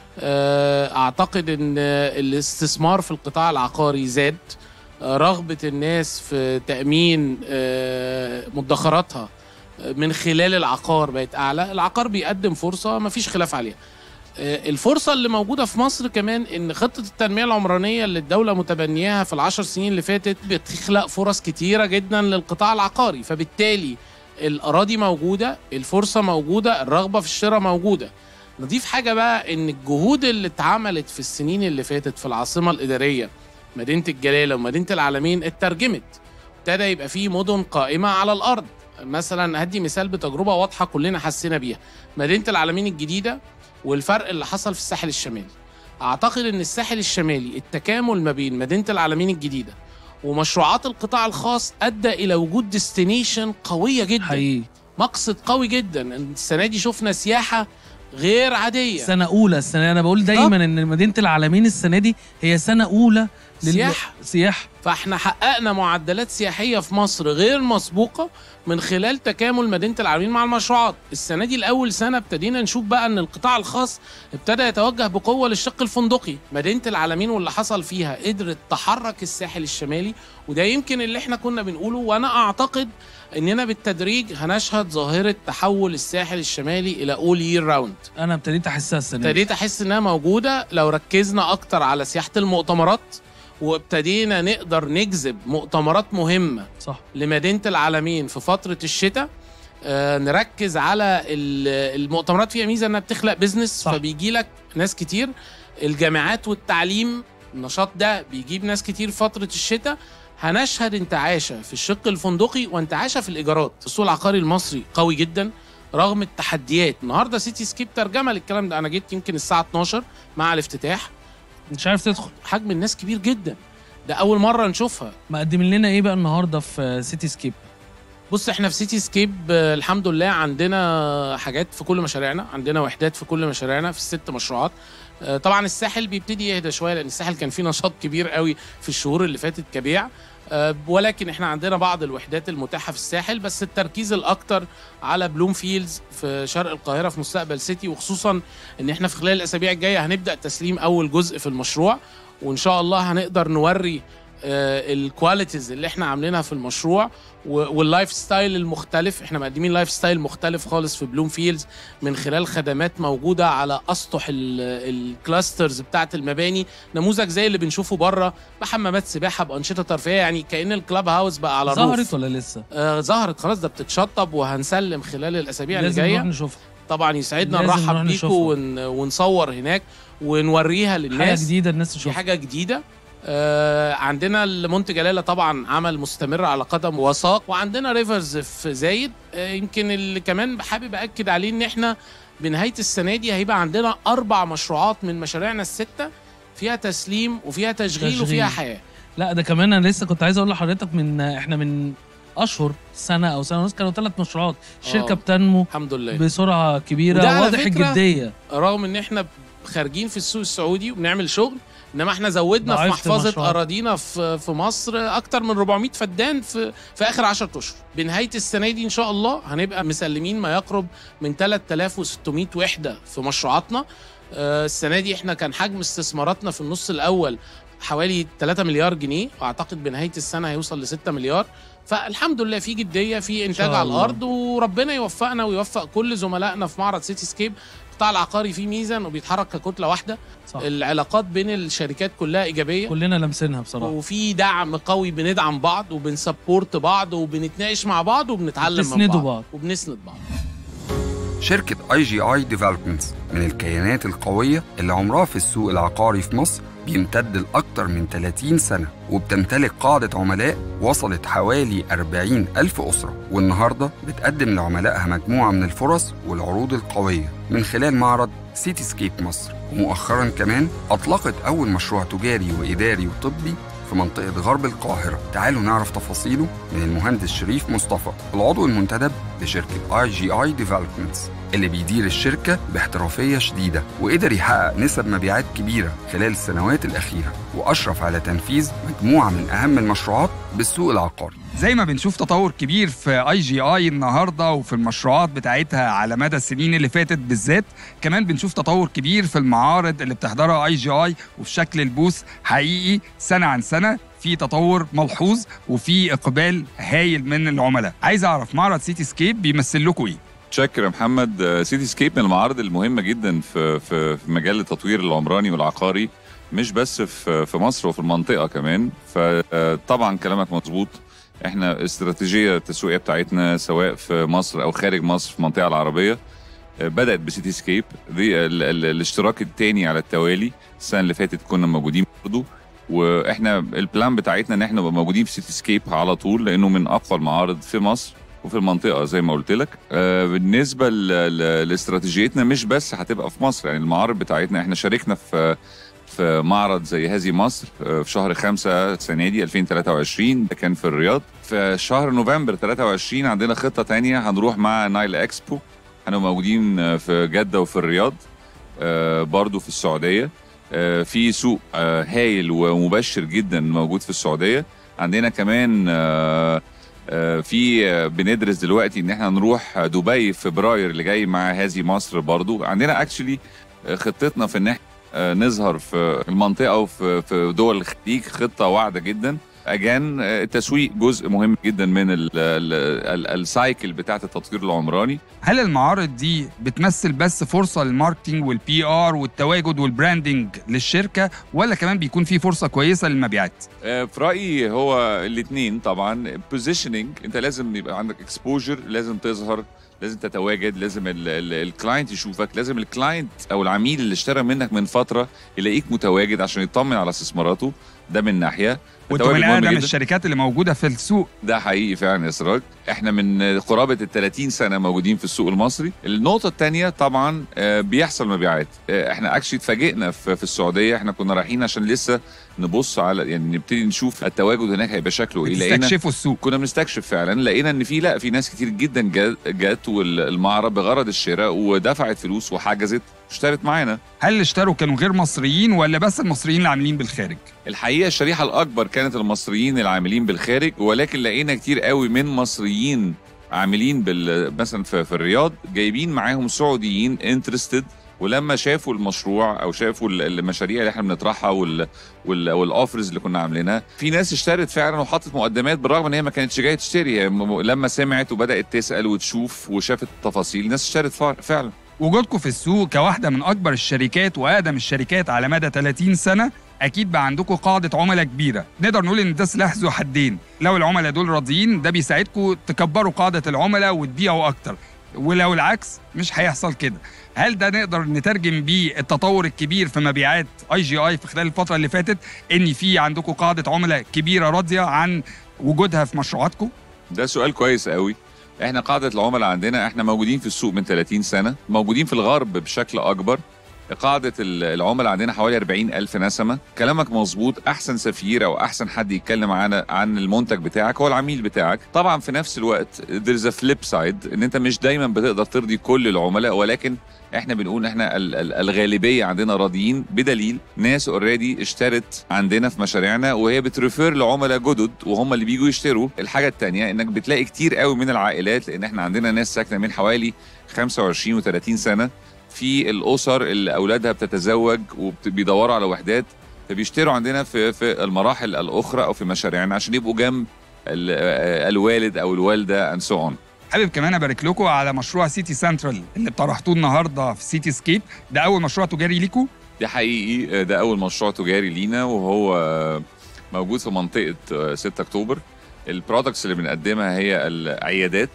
اعتقد ان الاستثمار في القطاع العقاري زاد. رغبة الناس في تأمين مدخراتها من خلال العقار بقت أعلى. العقار بيقدم فرصة ما فيش خلاف عليها. الفرصة اللي موجودة في مصر كمان إن خطة التنمية العمرانية اللي الدولة متبنياها في 10 سنين اللي فاتت بتخلق فرص كتيرة جدا للقطاع العقاري. فبالتالي الأراضي موجودة، الفرصة موجودة، الرغبة في الشراء موجودة. نضيف حاجة بقى، إن الجهود اللي اتعملت في السنين اللي فاتت في العاصمة الإدارية مدينة الجلالة ومدينة العالمين اترجمت. ابتدى يبقى فيه مدن قائمة على الأرض. مثلا هدي مثال بتجربه واضحه كلنا حسينا بيها، مدينه العلمين الجديده والفرق اللي حصل في الساحل الشمالي. اعتقد ان الساحل الشمالي التكامل ما بين مدينه العلمين الجديده ومشروعات القطاع الخاص ادى الى وجود ديستنيشن قويه جدا حقيقي، مقصد قوي جدا. السنه دي شفنا سياحه غير عاديه، سنه اولى. السنه انا بقول دايما ان مدينه العلمين السنه دي هي سنه اولى سياحه. فاحنا حققنا معدلات سياحيه في مصر غير مسبوقه من خلال تكامل مدينه العلمين مع المشروعات. السنه دي لاول سنه ابتدينا نشوف بقى ان القطاع الخاص ابتدى يتوجه بقوه للشق الفندقي. مدينه العلمين واللي حصل فيها قدرت تحرك الساحل الشمالي، وده يمكن اللي احنا كنا بنقوله. وانا اعتقد اننا بالتدريج هنشهد ظاهره تحول الساحل الشمالي الى اول يير راوند. انا ابتديت احسها السنه دي، ابتديت احس انها موجوده لو ركزنا اكتر على سياحه المؤتمرات، وابتدينا نقدر نجذب مؤتمرات مهمة صح لمدينة العلمين في فترة الشتاء. نركز على المؤتمرات، فيها ميزة انها بتخلق بيزنس، فبيجي لك ناس كتير. الجامعات والتعليم، النشاط ده بيجيب ناس كتير فترة الشتاء. هنشهد انتعاشة في الشق الفندقي وانتعاشة في الإيجارات. السوق العقاري المصري قوي جدا رغم التحديات. النهاردة سيتي سكيب ترجمة للكلام ده. أنا جيت يمكن الساعة 12 مع الافتتاح، مش عارف تدخل، حجم الناس كبير جدا، ده اول مره نشوفها. مقدم لنا ايه بقى النهارده في سيتي سكيب؟ بص احنا في سيتي سكيب الحمد لله عندنا حاجات في كل مشاريعنا، عندنا وحدات في كل مشاريعنا في ال6 مشروعات. طبعا الساحل بيبتدي يهدى شويه لان الساحل كان فيه نشاط كبير قوي في الشهور اللي فاتت كبيع، ولكن احنا عندنا بعض الوحدات المتاحه في الساحل، بس التركيز الاكتر على بلوم فيلدز في شرق القاهره في مستقبل سيتي، وخصوصا ان احنا في خلال الاسابيع الجايه هنبدا تسليم اول جزء في المشروع، وان شاء الله هنقدر نوري الكواليتيز اللي احنا عاملينها في المشروع واللايف ستايل المختلف. احنا مقدمين لايف ستايل مختلف خالص في بلوم فيلدز من خلال خدمات موجوده على اسطح الكلاسترز بتاعه المباني، نموذج زي اللي بنشوفه بره بحمامات سباحه بانشطه ترفيهيه، يعني كأن الكلاب هاوس بقى على الروف. ظهرت ولا لسه؟ ظهرت خلاص، ده بتتشطب وهنسلم خلال الاسابيع اللي لازم جايه. نروح نشوفها طبعا يسعدنا نرحب بيكم ونصور هناك ونوريها للناس. حاجه جديده الناس تشوفها، حاجه جديده. عندنا المنتج جلالة طبعا عمل مستمر على قدم وساق، وعندنا ريفرز في زايد. يمكن اللي كمان حابب أكد عليه ان احنا بنهاية السنة دي هيبقى عندنا 4 مشروعات من مشاريعنا ال6 فيها تسليم وفيها تشغيل وفيها حياة. لا ده كمان انا لسه كنت عايز اقول لحضرتك احنا من اشهر سنه او سنه ونص كانوا 3 مشروعات. الشركه بتنمو الحمد لله بسرعه كبيره، واضح الجديه رغم ان احنا خارجين في السوق السعودي وبنعمل شغل، انما احنا زودنا في محفظه اراضينا في مصر اكتر من 400 فدان في اخر 10 اشهر. بنهايه السنه دي ان شاء الله هنبقى مسلمين ما يقرب من 3600 وحده في مشروعاتنا. السنه دي احنا كان حجم استثماراتنا في النص الاول حوالي 3 مليار جنيه، واعتقد بنهايه السنه هيوصل ل 6 مليار. فالحمد لله في جديه، في انتاج على الارض، وربنا يوفقنا ويوفق كل زملائنا في معرض سيتي سكيب. القطاع العقاري فيه ميزه انه بيتحرك ككتله واحده صح. العلاقات بين الشركات كلها ايجابيه، كلنا لمسينها بصراحه، وفي دعم قوي، بندعم بعض وبنسبورت بعض وبنتناقش مع بعض وبنتعلم من بعض وبنسند بعض. شركة IGI Developments من الكيانات القوية اللي عمرها في السوق العقاري في مصر بيمتد لأكتر من 30 سنة، وبتمتلك قاعدة عملاء وصلت حوالي 40,000 أسرة، والنهاردة بتقدم لعملائها مجموعة من الفرص والعروض القوية من خلال معرض سيتي سكيب مصر. ومؤخراً كمان أطلقت أول مشروع تجاري وإداري وطبي في منطقة غرب القاهرة. تعالوا نعرف تفاصيله من المهندس شريف مصطفى، العضو المنتدب لشركة IGI Developments اللي بيدير الشركة باحترافية شديدة، وقدر يحقق نسب مبيعات كبيرة خلال السنوات الأخيرة، وأشرف على تنفيذ مجموعة من أهم المشروعات بالسوق العقاري. زي ما بنشوف تطور كبير في IGI النهارده وفي المشروعات بتاعتها على مدى السنين اللي فاتت بالذات، كمان بنشوف تطور كبير في المعارض اللي بتحضرها IGI وفي شكل البوث. حقيقي سنة عن سنة في تطور ملحوظ وفي إقبال هايل من العملاء. عايز أعرف معرض سيتي سكيب بيمثل لكم إيه؟ شكرا يا محمد. سيتي سكيب من المعارض المهمة جدا في مجال التطوير العمراني والعقاري، مش بس في مصر وفي المنطقة كمان. فطبعا كلامك مظبوط، احنا استراتيجية التسويقية بتاعتنا سواء في مصر أو خارج مصر في المنطقة العربية بدأت بسيتي سكيب. دي الاشتراك الثاني على التوالي. السنة اللي فاتت كنا موجودين برضه، واحنا البلان بتاعتنا ان احنا نبقى موجودين في سيتي سكيب على طول، لأنه من أقوى المعارض في مصر وفي المنطقه زي ما قلت لك. بالنسبه لاستراتيجيتنا مش بس هتبقى في مصر، يعني المعارض بتاعتنا احنا شاركنا في معرض زي هذه مصر في شهر 5 السنه دي 2023، ده كان في الرياض. في شهر نوفمبر 23 عندنا خطه تانية، هنروح مع نايل اكسبو، هنبقى موجودين في جده وفي الرياض، برضو في السعوديه. في سوق هايل ومبشر جدا موجود في السعوديه. عندنا كمان في بندرس دلوقتي ان احنا نروح دبي في فبراير اللي جاي مع هذه مصر. برضو عندنا اكشلي خطتنا في ان احنا نظهر في المنطقه وفي دول الخليج، خطه واعده جدا. اجان التسويق جزء مهم جدا من السايكل بتاعه التطوير العمراني. هل المعارض دي بتمثل بس فرصه للماركتينج والبي ار والتواجد والبراندنج للشركه، ولا كمان بيكون في فرصه كويسه للمبيعات؟ في رايي هو الاثنين طبعا. بوزيشننج، انت لازم يبقى عندك اكسبوجر، لازم تظهر، لازم تتواجد، لازم الكلاينت يشوفك، لازم الكلاينت او العميل اللي اشترى منك من فتره يلاقيك متواجد عشان يطمن على استثماراته. ده من ناحيه. وانتوا من اقدم الشركات اللي موجوده في السوق. ده حقيقي فعلا يا سراج، احنا من قرابه 30 سنه موجودين في السوق المصري. النقطه الثانيه طبعا بيحصل مبيعات. احنا اكشلي اتفاجئنا في السعوديه، احنا كنا رايحين عشان لسه نبص على، يعني نبتدي نشوف التواجد هناك هيبقى شكله ايه. لقينا بتستكشفوا السوق. كنا بنستكشف فعلا، لقينا ان في ناس كتير جدا جت والمعرض بغرض الشراء ودفعت فلوس وحجزت اشترت معانا. هل اللي اشتروا كانوا غير مصريين ولا بس المصريين اللي عاملين بالخارج؟ الحقيقه الشريحه الاكبر كانت المصريين العاملين بالخارج، ولكن لقينا كتير قوي من مصريين عاملين مثلا في الرياض جايبين معاهم سعوديين انترستد، ولما شافوا المشروع او شافوا المشاريع اللي احنا بنطرحها والاوفرز اللي كنا عاملينها، في ناس اشترت فعلا وحطت مقدمات بالرغم ان هي ما كانتش جايه تشتري. لما سمعت وبدات تسال وتشوف وشافت التفاصيل، الناس اشترت فعلا. وجودكم في السوق كواحده من اكبر الشركات واقدم الشركات على مدى 30 سنه، اكيد بقى عندكم قاعده عملاء كبيره. نقدر نقول ان ده سلاح ذو حدين، لو العملاء دول راضيين ده بيساعدكم تكبروا قاعده العملاء وتبيعوا اكتر، ولو العكس مش هيحصل كده. هل ده نقدر نترجم بيه التطور الكبير في مبيعات IGI في خلال الفتره اللي فاتت، ان في عندكم قاعده عملاء كبيره راضيه عن وجودها في مشروعاتكم؟ ده سؤال كويس قوي. احنا قاعده العملاء عندنا، احنا موجودين في السوق من 30 سنه، موجودين في الغرب بشكل اكبر. قاعدة العملاء عندنا حوالي 40,000 نسمة. كلامك مظبوط، أحسن سفير أو أحسن حد يتكلم عن المنتج بتاعك هو العميل بتاعك. طبعا في نفس الوقت there's a flip side، إن أنت مش دايما بتقدر ترضي كل العملاء، ولكن احنا بنقول احنا الغالبية عندنا راضيين، بدليل ناس اوريدي اشترت عندنا في مشاريعنا وهي بتريفير لعملاء جدد وهم اللي بيجوا يشتروا. الحاجة التانية انك بتلاقي كتير قوي من العائلات، لان احنا عندنا ناس ساكنة من حوالي 25 و30 سنة في الأسر اللي أولادها بتتزوج وبيدوروا على وحدات، فبيشتروا عندنا في المراحل الأخرى أو في مشاريعنا عشان يبقوا جنب الوالد أو الوالدة and so on. حابب كمان أبارك لكم على مشروع سيتي سنترال اللي طرحتوه النهارده في سيتي سكيب. ده أول مشروع تجاري ليكم؟ ده حقيقي، ده أول مشروع تجاري لينا، وهو موجود في منطقة 6 أكتوبر. البرودكتس اللي بنقدمها هي العيادات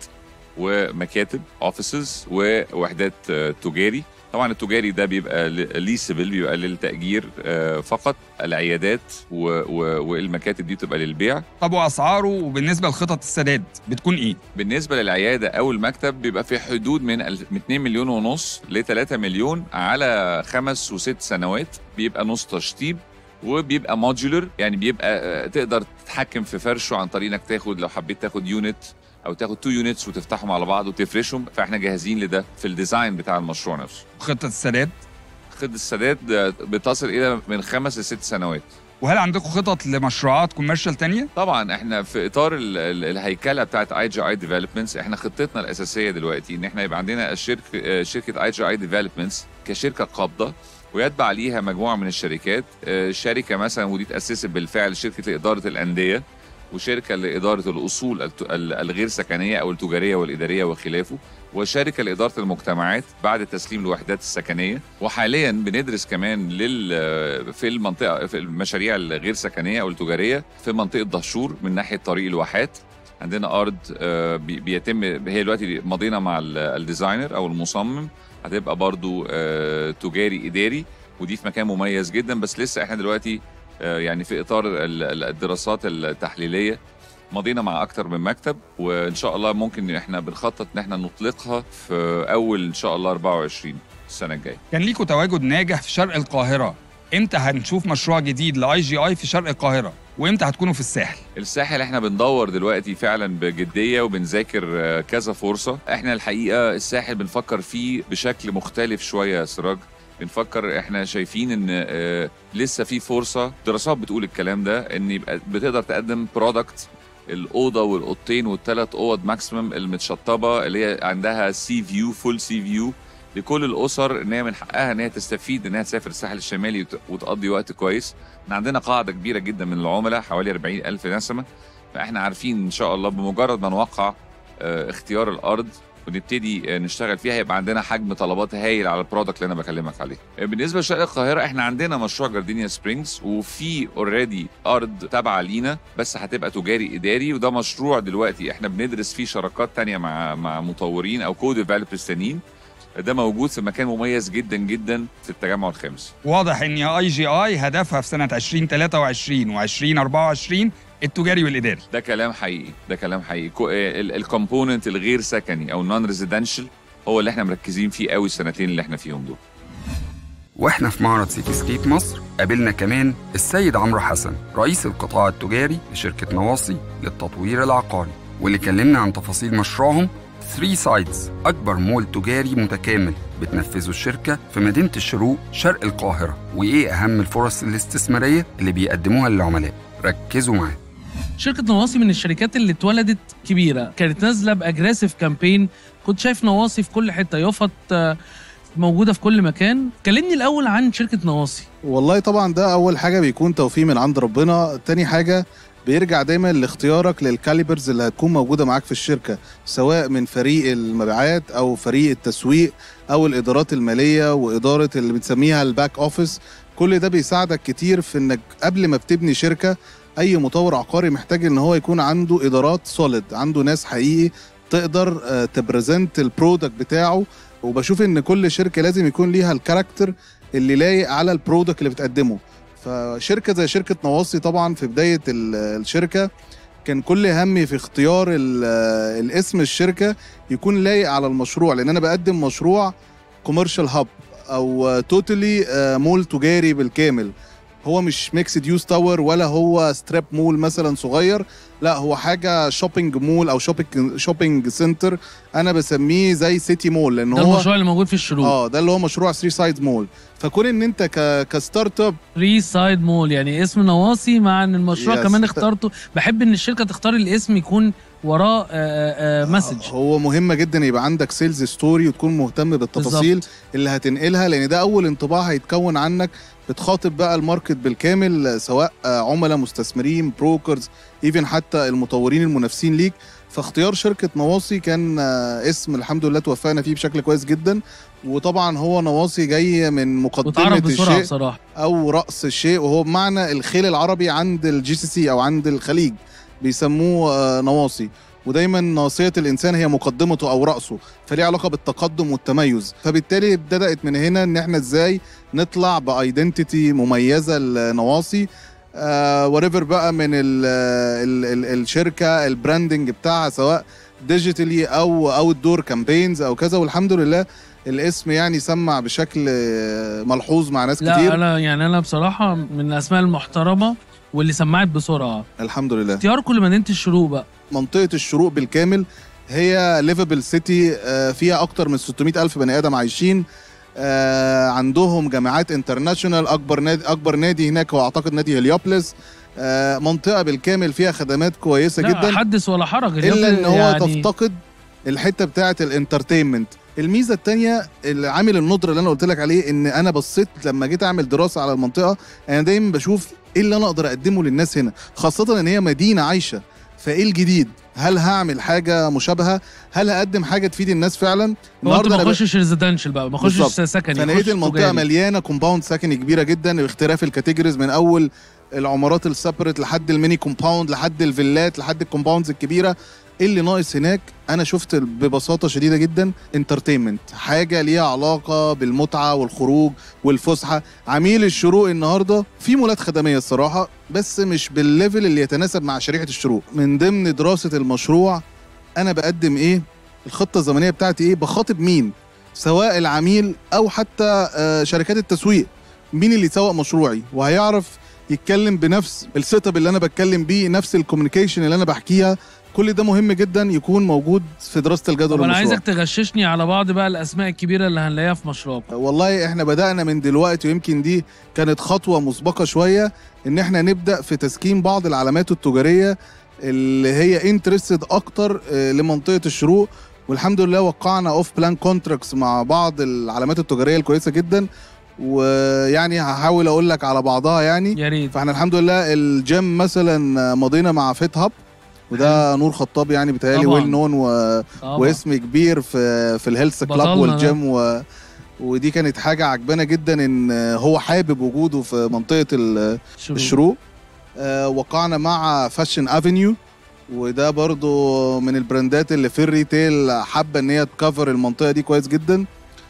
ومكاتب اوفيسز ووحدات تجاري. طبعا التجاري ده بيبقى ليسبل، بيبقى للتأجير فقط. العيادات والمكاتب دي بتبقى للبيع. طب واسعاره وبالنسبه لخطط السداد بتكون ايه؟ بالنسبه للعياده او المكتب بيبقى في حدود من 2 مليون ونص ل 3 مليون على 5 و6 سنوات. بيبقى نص تشطيب وبيبقى موديولر، يعني بيبقى تقدر تتحكم في فرشه عن طريق انك تاخد، لو حبيت تاخد يونت او تاخد 2 يونتس وتفتحهم على بعض وتفرشهم، فاحنا جاهزين لده في الديزاين بتاع المشروع نفسه. خطة السداد؟ خطة السداد بتصل الى من 5 ل 6 سنوات. وهل عندكم خطط لمشروعات كوميرشال تانية؟ طبعا احنا في اطار الهيكله بتاعت IGI ديفلوبمنتس، احنا خطتنا الاساسيه دلوقتي ان احنا يبقى عندنا شركه IGI ديفلوبمنتس كشركه قابضه، ويتبع ليها مجموعه من الشركات. شركه مثلا ودي تاسست بالفعل شركه لاداره الانديه، وشركه لاداره الاصول الغير سكنيه او التجاريه والاداريه وخلافه، وشركه لاداره المجتمعات بعد تسليم الوحدات السكنيه. وحاليا بندرس كمان في المنطقه في المشاريع الغير سكنيه او التجاريه في منطقه دهشور من ناحيه طريق الواحات. عندنا ارض بيتم هي دلوقتي مضينا مع الديزاينر او المصمم، هتبقى برضو تجاري اداري، ودي في مكان مميز جدا. بس لسه احنا دلوقتي يعني في اطار الدراسات التحليليه مضينا مع اكتر من مكتب، وان شاء الله ممكن احنا بنخطط ان احنا نطلقها في اول ان شاء الله 24 السنه الجايه. كان ليكوا تواجد ناجح في شرق القاهره، امتى هنشوف مشروع جديد لاي جي اي في شرق القاهره، وامتى هتكونوا في الساحل؟ الساحل احنا بندور دلوقتي فعلا بجديه وبنذاكر كذا فرصه. احنا الحقيقه الساحل بنفكر فيه بشكل مختلف شويه يا سراج. بنفكر احنا شايفين ان لسه في فرصه، دراسات بتقول الكلام ده، ان يبقى بتقدر تقدم برودكت الاوضه والاوضتين والثلاث اوض ماكسيمم المتشطبه اللي هي عندها سي فيو، فول سي فيو لكل الاسر، ان هي من حقها ان هي تستفيد ان هي تسافر الساحل الشمالي وتقضي وقت كويس. احنا عندنا قاعده كبيره جدا من العملاء، حوالي 40,000 نسمه، فاحنا عارفين ان شاء الله بمجرد ما نوقع اختيار الارض ونبتدي نشتغل فيها هيبقى عندنا حجم طلبات هايل على البرودكت اللي انا بكلمك عليه. بالنسبه لشرق القاهره احنا عندنا مشروع جاردينيا سبرينجز، وفي اوريدي ارض تابعه لينا بس هتبقى تجاري اداري، وده مشروع دلوقتي احنا بندرس فيه شراكات تانية مع مطورين او كو ديفلوبرز تانيين. ده موجود في مكان مميز جدا جدا في التجمع الخامس. واضح ان اي جي اي هدفها في سنه 2023 و2024 التجاري والاداري. ده كلام حقيقي، ده كلام حقيقي. الكومبوننت الغير سكني او النون ريزيدنشال هو اللي احنا مركزين فيه قوي السنتين اللي احنا فيهم دول. واحنا في معرض سيتي سكيب مصر قابلنا كمان السيد عمرو حسن، رئيس القطاع التجاري لشركه نواصي للتطوير العقاري، واللي كلمنا عن تفاصيل مشروعهم 3 سايتس، أكبر مول تجاري متكامل بتنفذه الشركة في مدينة الشروق شرق القاهرة، وإيه أهم الفرص الاستثمارية اللي بيقدموها للعملاء. ركزوا معانا. شركة نواصي من الشركات اللي اتولدت كبيرة، كانت نازلة بأجريسيف كامبين، كنت شايف نواصي في كل حتة، يافط موجودة في كل مكان. كلمني الأول عن شركة نواصي. والله طبعا ده أول حاجة بيكون توفيق من عند ربنا، تاني حاجة بيرجع دايما لاختيارك للكاليبرز اللي هتكون موجودة معاك في الشركة، سواء من فريق المبيعات أو فريق التسويق أو الإدارات المالية وإدارة اللي بنسميها الباك أوفيس. كل ده بيساعدك كتير في إنك قبل ما بتبني شركة، أي مطور عقاري محتاج إن هو يكون عنده إدارات سوليد، عنده ناس حقيقي تقدر تبرزنت البرودكت بتاعه. وبشوف إن كل شركة لازم يكون ليها الكاركتر اللي لايق على البرودكت اللي بتقدمه. فشركة زي شركة نواصي طبعا في بداية الشركة كان كل همي في اختيار الاسم الشركة يكون لايق على المشروع، لأن أنا بقدم مشروع كوميرشال هاب أو توتالي مول تجاري بالكامل. هو مش ميكسد يوز تاور ولا هو ستريب مول مثلا صغير، لا هو حاجه شوبينج مول او شوبينج سنتر، انا بسميه زي سيتي مول، لان ده هو المشروع اللي موجود في الشروق. ده اللي هو مشروع 3 سايد مول. فكون ان انت كستارت اب 3 سايد مول، يعني اسم نواصي مع ان المشروع كمان اخترته. بحب ان الشركه تختار الاسم يكون وراه مسج. هو مهم جدا يبقى عندك سيلز ستوري وتكون مهتم بالتفاصيل بالزبط اللي هتنقلها، لان ده اول انطباع هيتكون عنك. بتخاطب بقى الماركت بالكامل، سواء عملاء، مستثمرين، بروكرز، ايفن حتى المطورين المنافسين ليك. فاختيار شركة نواصي كان اسم الحمد لله توفقنا فيه بشكل كويس جدا. وطبعا هو نواصي جاي من مقدمة الشيء بصراحة. او رأس الشيء، وهو بمعنى الخيل العربي عند الجي سي سي او عند الخليج بيسموه نواصي. ودايما ناصية الإنسان هي مقدمته أو رأسه، فليه علاقة بالتقدم والتميز. فبالتالي بدأت من هنا إن إحنا إزاي نطلع بأيدنتيتي مميزة لنواصي، وريفر بقى من الشركة البراندنج بتاعها، سواء ديجيتالي أو أوت دور كامبينز أو كذا. والحمد لله الاسم يعني سمع بشكل ملحوظ مع ناس كتير. لا أنا بصراحة من الأسماء المحترمة واللي سمعت بسرعة الحمد لله. اختياركم لمدينة الشروق بقى، منطقة الشروق بالكامل هي ليفبل سيتي، فيها أكتر من 600,000 بني آدم عايشين، عندهم جامعات انترناشونال. أكبر نادي هناك هو أعتقد نادي هليوبلس. منطقة بالكامل فيها خدمات كويسة جدا، حدث ولا حرج، إلا إن هو يعني تفتقد الحتة بتاعة الانترتينمنت. الميزة التانية العامل الندرة اللي أنا قلت لك عليه، إن أنا بصيت لما جيت أعمل دراسة على المنطقة، أنا دايما بشوف إيه اللي أنا أقدر أقدمه للناس هنا، خاصة إن هي مدينة عايشة. فإيه الجديد؟ هل هعمل حاجة مشابهة؟ هل هقدم حاجة تفيد الناس فعلا؟ النهارده ما اخشش ريزيدنشال بقى، ما اخشش سكني. فلقيت المنطقة مليانة كومباوند سكني كبيرة جدا باختلاف الكاتيجوريز، من أول العمارات السيبريت لحد الميني كومباوند لحد الفيلات لحد الكومباوندز الكبيرة. ايه اللي ناقص هناك؟ انا شفت ببساطه شديده جدا انترتينمنت، حاجه ليها علاقه بالمتعه والخروج والفسحه. عميل الشروق النهارده في مولات خدميه الصراحه، بس مش بالليفل اللي يتناسب مع شريحه الشروق. من ضمن دراسه المشروع انا بقدم ايه، الخطه الزمنيه بتاعتي ايه، بخاطب مين، سواء العميل او حتى شركات التسويق. مين اللي يسوق مشروعي وهيعرف يتكلم بنفس السيت اب اللي انا بتكلم بيه، نفس الكوميونيكيشن اللي انا بحكيها. كل ده مهم جدا يكون موجود في دراسه الجدوى المشروع. انا عايزك تغششني على بعض بقى الاسماء الكبيره اللي هنلاقيها في مشروعك. والله احنا بدانا من دلوقتي، ويمكن دي كانت خطوه مسبقه شويه، ان احنا نبدا في تسكين بعض العلامات التجاريه اللي هي انترستد اكتر لمنطقه الشروق. والحمد لله وقعنا اوف بلان كونتراكتس مع بعض العلامات التجاريه الكويسه جدا، ويعني هحاول اقول لك على بعضها يعني. يا ريت. فاحنا الحمد لله الجيم مثلا مضينا مع فيت هاب، وده نور خطاب يعني بيتهيألي ويل نون واسم كبير في الهيلث كلاب والجيم ودي كانت حاجه عجبانه جدا ان هو حابب وجوده في منطقه الشروق. وقعنا مع فاشن افينيو، وده برضو من البراندات اللي في الريتيل حابه ان هي تكفر المنطقه دي كويس جدا.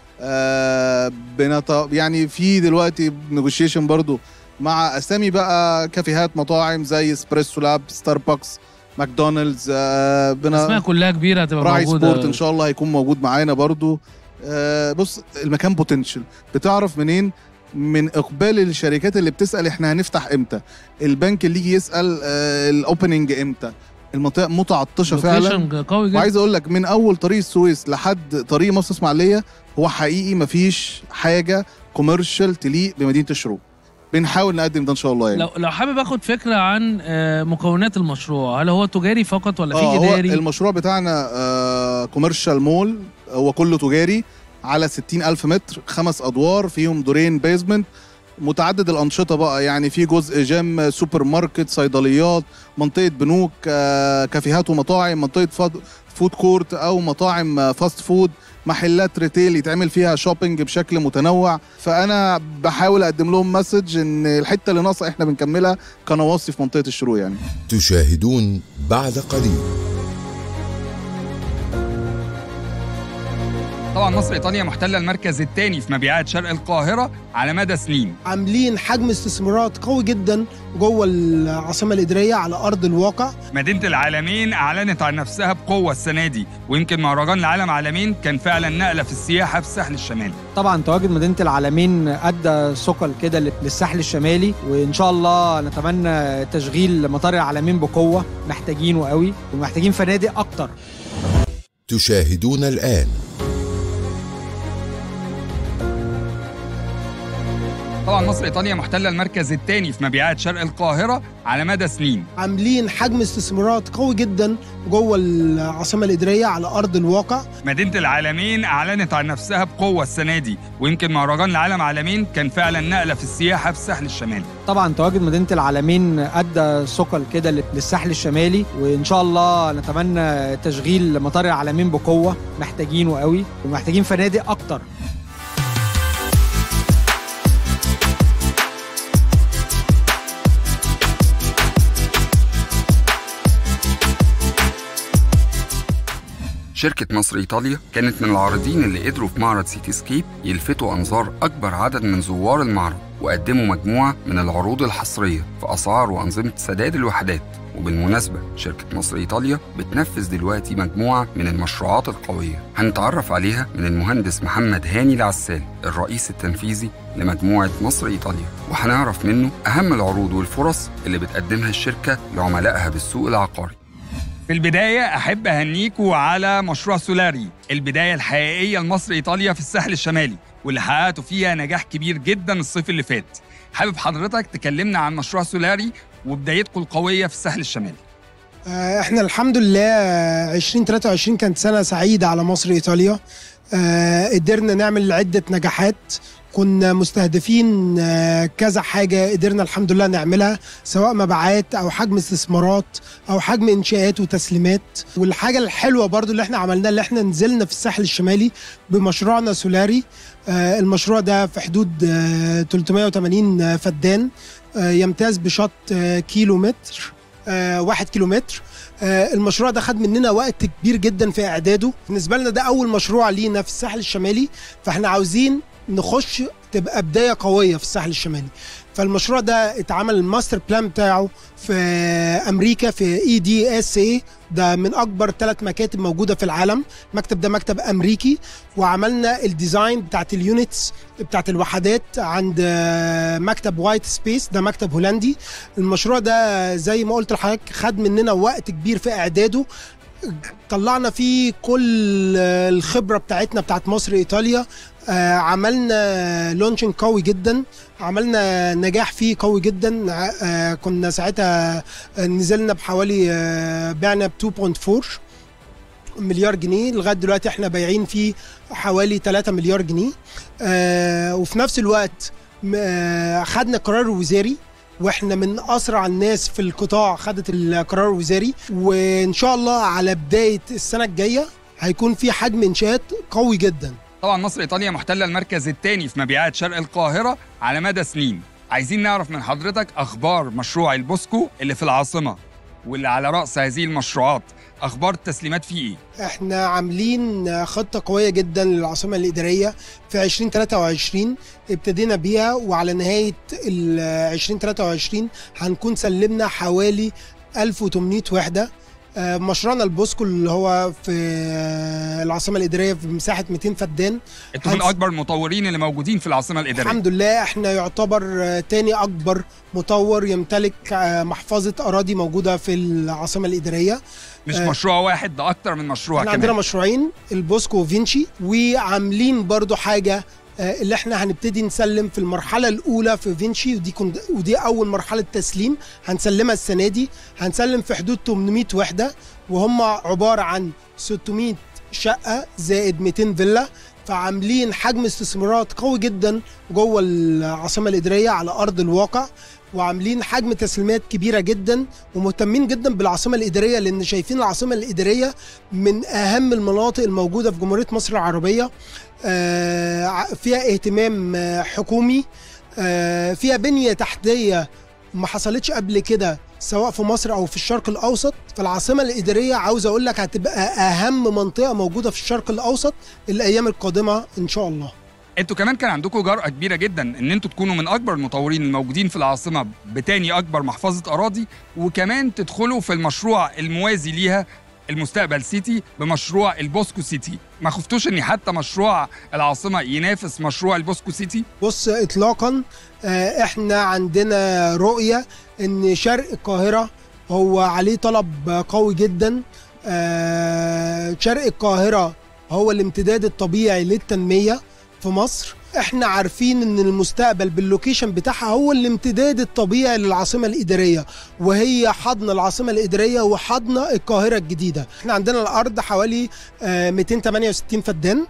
يعني في دلوقتي نيجوشيشن برضو مع اسامي بقى كافيهات مطاعم زي اسبريسو لاب، ستاربكس، ماكدونالدز. اسماء كلها كبيره هتبقى راعي موجوده. سبورت ان شاء الله هيكون موجود معانا برضو. بص المكان بوتنشال، بتعرف منين؟ من اقبال الشركات اللي بتسال احنا هنفتح امتى، البنك اللي يجي يسال الاوبننج امتى. المنطقه متعطشه فعلا قوي جدا. وعايز اقول لك من اول طريق السويس لحد طريق مصر اسماعيليه هو حقيقي مفيش حاجه كوميرشال تليق بمدينه الشروق. بنحاول نقدم ده ان شاء الله يعني. لو حابب اخد فكره عن مكونات المشروع، هل هو تجاري فقط ولا في اداري؟ هو المشروع بتاعنا كوميرشال مول، هو كله تجاري على 60,000 متر، 5 ادوار فيهم دورين بيزمنت، متعدد الانشطه بقى يعني في جزء جيم، سوبر ماركت، صيدليات، منطقه بنوك، كافيهات ومطاعم، منطقه فود كورت او مطاعم فاست فود، محلات ريتيل يتعمل فيها شوبينج بشكل متنوع. فانا بحاول اقدم لهم مسج ان الحته اللي ناقصه احنا بنكملها كنواصي في منطقه الشروق يعني. تشاهدون بعد قليل. طبعا مصر إيطاليا محتلة المركز الثاني في مبيعات شرق القاهرة على مدى سنين. عاملين حجم استثمارات قوي جدا جوه العاصمة الإدارية على أرض الواقع. مدينة العالمين أعلنت عن نفسها بقوة السنة دي، ويمكن مهرجان العالم عالمين كان فعلا نقلة في السياحة في الساحل الشمالي. طبعا تواجد مدينة العالمين أدى ثقل كده للساحل الشمالي، وإن شاء الله نتمنى تشغيل مطار العالمين بقوة، محتاجينه قوي ومحتاجين فنادق أكتر. تشاهدون الآن. طبعا مصر إيطاليا محتلة المركز الثاني في مبيعات شرق القاهرة على مدى سنين. عاملين حجم استثمارات قوي جدا جوه العاصمة الإدارية على أرض الواقع. مدينة العالمين أعلنت عن نفسها بقوة السنة دي، ويمكن مهرجان العالم عالمين كان فعلا نقلة في السياحة في الساحل الشمالي. طبعا تواجد مدينة العالمين أدى ثقل كده للساحل الشمالي، وإن شاء الله نتمنى تشغيل مطار العالمين بقوة، محتاجينه قوي ومحتاجين فنادق أكتر. شركة مصر إيطاليا كانت من العارضين اللي قدروا في معرض سيتي سكيب يلفتوا أنظار أكبر عدد من زوار المعرض، وقدموا مجموعة من العروض الحصرية في أسعار وأنظمة سداد الوحدات. وبالمناسبة شركة مصر إيطاليا بتنفذ دلوقتي مجموعة من المشروعات القوية هنتعرف عليها من المهندس محمد هاني العسال، الرئيس التنفيذي لمجموعة مصر إيطاليا، وهنعرف منه أهم العروض والفرص اللي بتقدمها الشركة لعملائها بالسوق العقاري. في البداية أحب أهنيكوا على مشروع سولاري، البداية الحقيقية لمصر إيطاليا في الساحل الشمالي، واللي حققتوا فيها نجاح كبير جدا الصيف اللي فات. حابب حضرتك تكلمنا عن مشروع سولاري وبدايتكم القوية في الساحل الشمالي. احنا الحمد لله 2023 كانت سنة سعيدة على مصر إيطاليا. قدرنا نعمل عدة نجاحات، كنا مستهدفين كذا حاجة قدرنا الحمد لله نعملها، سواء مبيعات أو حجم استثمارات أو حجم إنشاءات وتسليمات. والحاجة الحلوة برضو اللي احنا عملناها اللي احنا نزلنا في الساحل الشمالي بمشروعنا سولاري. المشروع ده في حدود 380 فدان، يمتاز بشط كيلومتر 1 كيلومتر. المشروع ده خد مننا وقت كبير جدا في اعداده. بالنسبه لنا ده اول مشروع لينا في الساحل الشمالي، فاحنا عاوزين نخش تبقى بدايه قويه في الساحل الشمالي. فالمشروع ده اتعمل الماستر بلان بتاعه في امريكا في EDSA، ده من اكبر 3 مكاتب موجوده في العالم. المكتب ده مكتب امريكي، وعملنا الديزاين بتاعت اليونتس بتاعت الوحدات عند مكتب وايت سبيس، ده مكتب هولندي. المشروع ده زي ما قلت لحضرتك خد مننا وقت كبير في اعداده، طلعنا فيه كل الخبره بتاعتنا بتاعت مصر ايطاليا. عملنا لونشنج قوي جدا، عملنا نجاح فيه قوي جدا. كنا ساعتها نزلنا بحوالي بعنا ب 2.4 مليار جنيه، لغايه دلوقتي احنا بايعين فيه حوالي 3 مليار جنيه. وفي نفس الوقت خدنا قرار وزاري، واحنا من اسرع الناس في القطاع خدت القرار الوزاري، وان شاء الله على بدايه السنه الجايه هيكون في حجم انشاءات قوي جدا. طبعا مصر ايطاليا محتله المركز الثاني في مبيعات شرق القاهره على مدى سنين. عايزين نعرف من حضرتك اخبار مشروع البوسكو اللي في العاصمه واللي على راس هذه المشروعات، اخبار التسليمات فيه ايه؟ احنا عاملين خطه قويه جدا للعاصمه الاداريه في 2023 ابتدينا بيها، وعلى نهايه 2023 هنكون سلمنا حوالي 1800 وحده. مشروعنا البوسكو اللي هو في العاصمه الاداريه في مساحه 200 فدان. انتوا من اكبر المطورين اللي موجودين في العاصمه الاداريه. الحمد لله، احنا يعتبر تاني اكبر مطور يمتلك محفظه اراضي موجوده في العاصمه الاداريه. مش مشروع واحد، ده اكتر من مشروع كمان. عندنا مشروعين، البوسكو وفينشي، وعاملين برضو حاجه اللي احنا هنبتدي نسلم في المرحله الاولى في فينشي، ودي اول مرحله تسليم هنسلمها السنه دي. هنسلم في حدود 800 وحده، وهم عباره عن 600 شقه زائد 200 فيلا. فعاملين حجم استثمارات قوي جدا جوه العاصمه الاداريه على ارض الواقع، وعاملين حجم تسليمات كبيره جدا، ومهتمين جدا بالعاصمه الاداريه لان شايفين العاصمه الاداريه من اهم المناطق الموجوده في جمهوريه مصر العربيه. فيها اهتمام حكومي، فيها بنيه تحتيه ما حصلتش قبل كده سواء في مصر او في الشرق الاوسط. فالعاصمه الاداريه عاوز اقول لك هتبقى اهم منطقه موجوده في الشرق الاوسط الايام القادمه ان شاء الله. انتوا كمان كان عندكم جرأة كبيرة جدا ان انتوا تكونوا من اكبر المطورين الموجودين في العاصمة بتاني اكبر محفظة اراضي، وكمان تدخلوا في المشروع الموازي ليها المستقبل سيتي بمشروع البوسكو سيتي. ما خفتوش ان حتى مشروع العاصمة ينافس مشروع البوسكو سيتي؟ بص اطلاقا، احنا عندنا رؤية ان شرق القاهرة هو عليه طلب قوي جدا. شرق القاهرة هو الامتداد الطبيعي للتنمية في مصر. احنا عارفين ان المستقبل باللوكيشن بتاعها هو الامتداد الطبيعي للعاصمه الاداريه، وهي حضن العاصمه الاداريه وحضن القاهره الجديده. احنا عندنا الارض حوالي 268 فدان،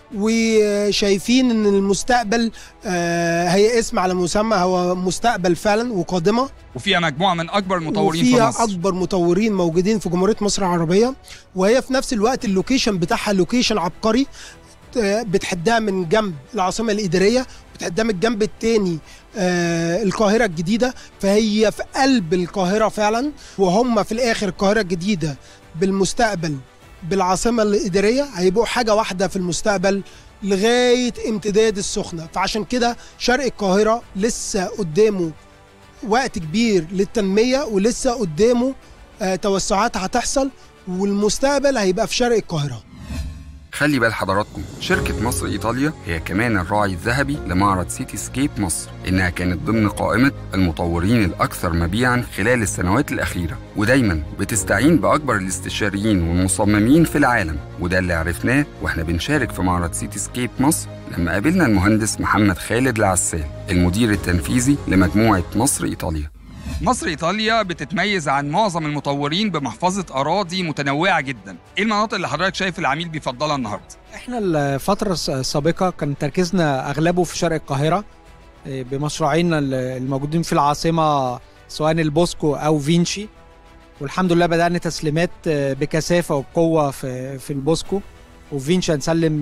وشايفين ان المستقبل هي اسم على مسمى، هو مستقبل فعلا وقادمه. وفيها مجموعه من اكبر المطورين في مصر، اكبر مطورين موجودين في جمهوريه مصر العربيه، وهي في نفس الوقت اللوكيشن بتاعها لوكيشن عبقري. بتحدها من جنب العاصمه الاداريه، بتحدها من الجنب الثاني القاهره الجديده، فهي في قلب القاهره فعلا. وهم في الاخر القاهره الجديده بالمستقبل بالعاصمه الاداريه هيبقوا حاجه واحده في المستقبل لغايه امتداد السخنه. فعشان كده شرق القاهره لسه قدامه وقت كبير للتنميه، ولسه قدامه توسعات هتحصل، والمستقبل هيبقى في شرق القاهره. خلي بال حضراتكم، شركة مصر إيطاليا هي كمان الراعي الذهبي لمعرض سيتي سكيب مصر، إنها كانت ضمن قائمة المطورين الأكثر مبيعاً خلال السنوات الأخيرة، ودايماً بتستعين بأكبر الاستشاريين والمصممين في العالم. وده اللي عرفناه وإحنا بنشارك في معرض سيتي سكيب مصر لما قابلنا المهندس محمد خالد العسال، المدير التنفيذي لمجموعة مصر إيطاليا. مصر إيطاليا بتتميز عن معظم المطورين بمحفظة أراضي متنوعة جدا. إيه المناطق اللي حضرتك شايف العميل بيفضلها النهاردة؟ إحنا الفترة السابقة كان تركيزنا أغلبه في شرق القاهرة بمشروعين الموجودين في العاصمة سواء البوسكو أو فينشي، والحمد لله بدأنا تسليمات بكثافة وبقوة في البوسكو، وفينشي هنسلم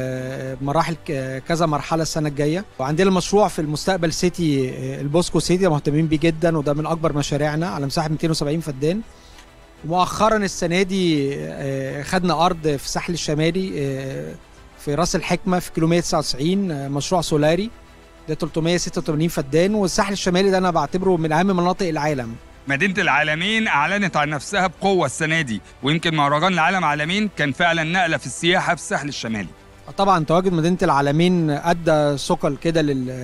مراحل كذا مرحله السنه الجايه. وعندنا مشروع في المستقبل سيتي البوسكو سيتي مهتمين بيه جدا، وده من اكبر مشاريعنا على مساحه 270 فدان. ومؤخرا السنه دي خدنا ارض في الساحل الشمالي في راس الحكمه في كيلو 199 مشروع سولاري ده 386 فدان. والساحل الشمالي ده انا بعتبره من اهم مناطق العالم. مدينة العالمين أعلنت عن نفسها بقوة السنة دي، ويمكن مهرجان العالم عالمين كان فعلا نقلة في السياحة في الساحل الشمالي. طبعا تواجد مدينة العالمين أدى ثقل كده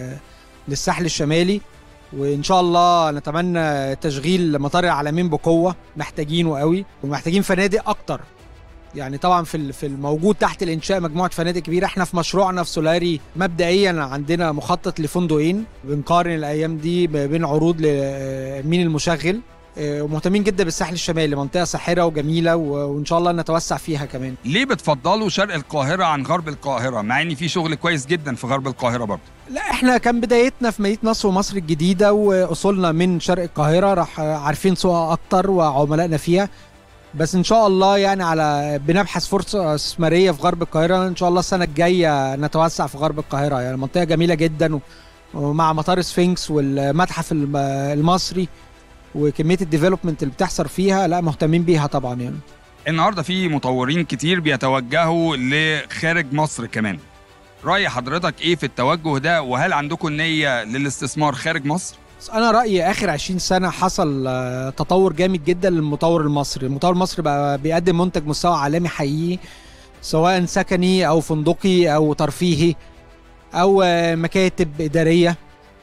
للساحل الشمالي، وإن شاء الله نتمنى تشغيل مطار العالمين بقوة، محتاجينه قوي ومحتاجين فنادق أكتر. يعني طبعا في الموجود تحت الانشاء مجموعه فنادق كبيره. احنا في مشروعنا في سولاري مبدئيا عندنا مخطط لفندقين، بنقارن الايام دي بين عروض لمين المشغل، ومهتمين جدا بالساحل الشمالي، منطقه ساحره وجميله وان شاء الله نتوسع فيها كمان. ليه بتفضلوا شرق القاهره عن غرب القاهره مع ان في شغل كويس جدا في غرب القاهره برضه؟ لا احنا كان بدايتنا في مدينه نصر ومصر الجديده، واصولنا من شرق القاهره، راح عارفين سوقها اكتر وعملائنا فيها. بس ان شاء الله يعني بنبحث فرصه استثماريه في غرب القاهره، ان شاء الله السنه الجايه نتوسع في غرب القاهره. يعني منطقه جميله جدا، ومع مطار سفنكس والمتحف المصري وكميه الديفلوبمنت اللي بتحصل فيها، لا مهتمين بيها طبعا. يعني النهارده في مطورين كتير بيتوجهوا لخارج مصر كمان، رأي حضرتك ايه في التوجه ده؟ وهل عندكم نيه للاستثمار خارج مصر؟ أنا رأيي آخر 20 سنة حصل تطور جامد جدا للمطور المصري. المطور المصري بقى بيقدم منتج مستوى عالمي حقيقي، سواء سكني أو فندقي أو ترفيهي أو مكاتب إدارية.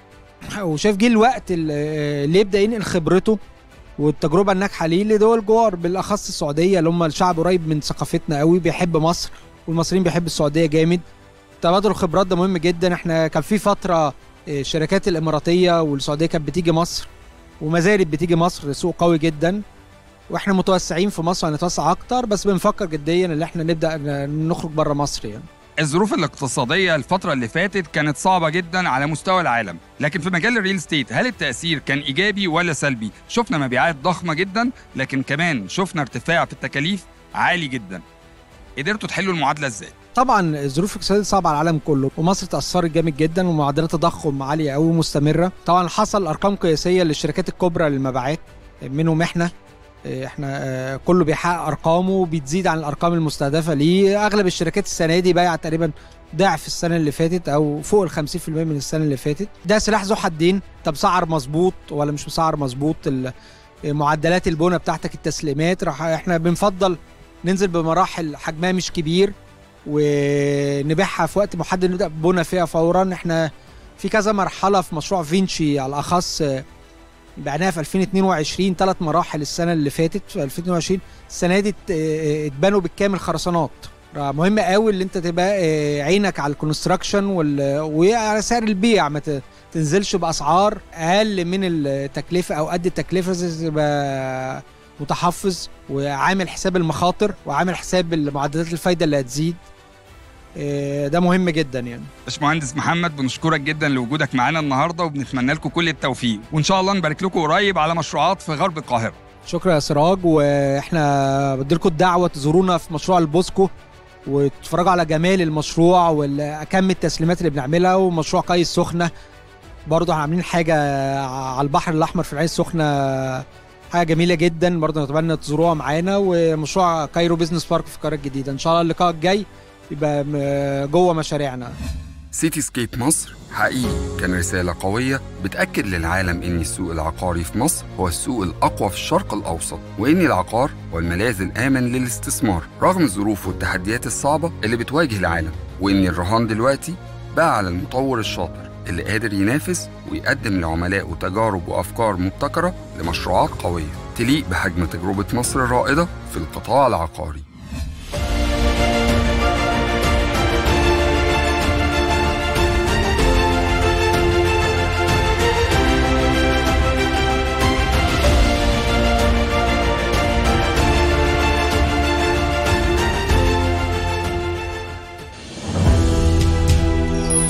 وشايف جه الوقت اللي يبدأ ينقل خبرته والتجربة الناجحة ليه لدول جوار، بالأخص السعودية اللي هم الشعب قريب من ثقافتنا قوي، بيحب مصر والمصريين بيحب السعودية جامد. تبادل الخبرات ده مهم جدا. احنا كان في فترة الشركات الإماراتية والسعودية كانت بتيجي مصر وما زالت بتيجي مصر، سوق قوي جدا، واحنا متوسعين في مصر، هنتوسع اكتر، بس بنفكر جديا ان احنا نبدا نخرج بره مصر. يعني الظروف الاقتصاديه الفتره اللي فاتت كانت صعبه جدا على مستوى العالم، لكن في مجال الريل استيت هل التاثير كان ايجابي ولا سلبي؟ شفنا مبيعات ضخمه جدا، لكن كمان شفنا ارتفاع في التكاليف عالي جدا. قدرتوا تحلوا المعادله ازاي؟ طبعا الظروف الاقتصاديه صعبه على العالم كله، ومصر تاثرت جامد جدا، ومعدلات التضخم عاليه قوي مستمره. طبعا حصل ارقام قياسيه للشركات الكبرى للمبيعات، منهم احنا كله بيحقق ارقامه وبتزيد عن الارقام المستهدفه ليه. اغلب الشركات السنه دي بايعه تقريبا ضعف السنه اللي فاتت او فوق ال 50% من السنه اللي فاتت. ده سلاح ذو حدين، طب سعر مظبوط ولا مش مسعر مظبوط؟ معدلات البنى بتاعتك، التسليمات، احنا بنفضل ننزل بمراحل حجمها مش كبير ونبيعها في وقت محدد، نبدا بنى فيها فورا. احنا في كذا مرحله في مشروع فينشي على الاخص بعناها في 2022 3 مراحل السنه اللي فاتت. في 2022 السنه دي اتبنوا بالكامل خرسانات. مهم قوي اللي انت تبقى عينك على الكونستراكشن وعلى سعر البيع، ما تنزلش باسعار اقل من التكلفه او قد التكلفه، تبقى متحفظ وعامل حساب المخاطر وعامل حساب معدلات الفايده اللي هتزيد. ده مهم جدا. يعني باشمهندس محمد، بنشكرك جدا لوجودك معانا النهارده، وبنتمنى لكم كل التوفيق، وان شاء الله نبارك لكم قريب على مشروعات في غرب القاهره. شكرا يا سراج، واحنا بديلكم الدعوه تزورونا في مشروع البوسكو وتتفرجوا على جمال المشروع وكم التسليمات اللي بنعملها. ومشروع قاي السخنه برضه عاملين حاجه على البحر الاحمر في العين السخنه، حاجه جميله جدا برضه، نتمنى تزوروها معانا. ومشروع كايرو بيزنس بارك في القاهره الجديده، ان شاء الله اللقاء الجاي يبقى جوه مشاريعنا. سيتي سكيب مصر حقيقي كان رسالة قوية بتأكد للعالم إن السوق العقاري في مصر هو السوق الأقوى في الشرق الأوسط، وإن العقار هو الملاذ الآمن للاستثمار رغم الظروف والتحديات الصعبة اللي بتواجه العالم، وإن الرهان دلوقتي بقى على المطور الشاطر اللي قادر ينافس ويقدم لعملائه تجارب وأفكار مبتكرة لمشروعات قوية تليق بحجم تجربة مصر الرائدة في القطاع العقاري.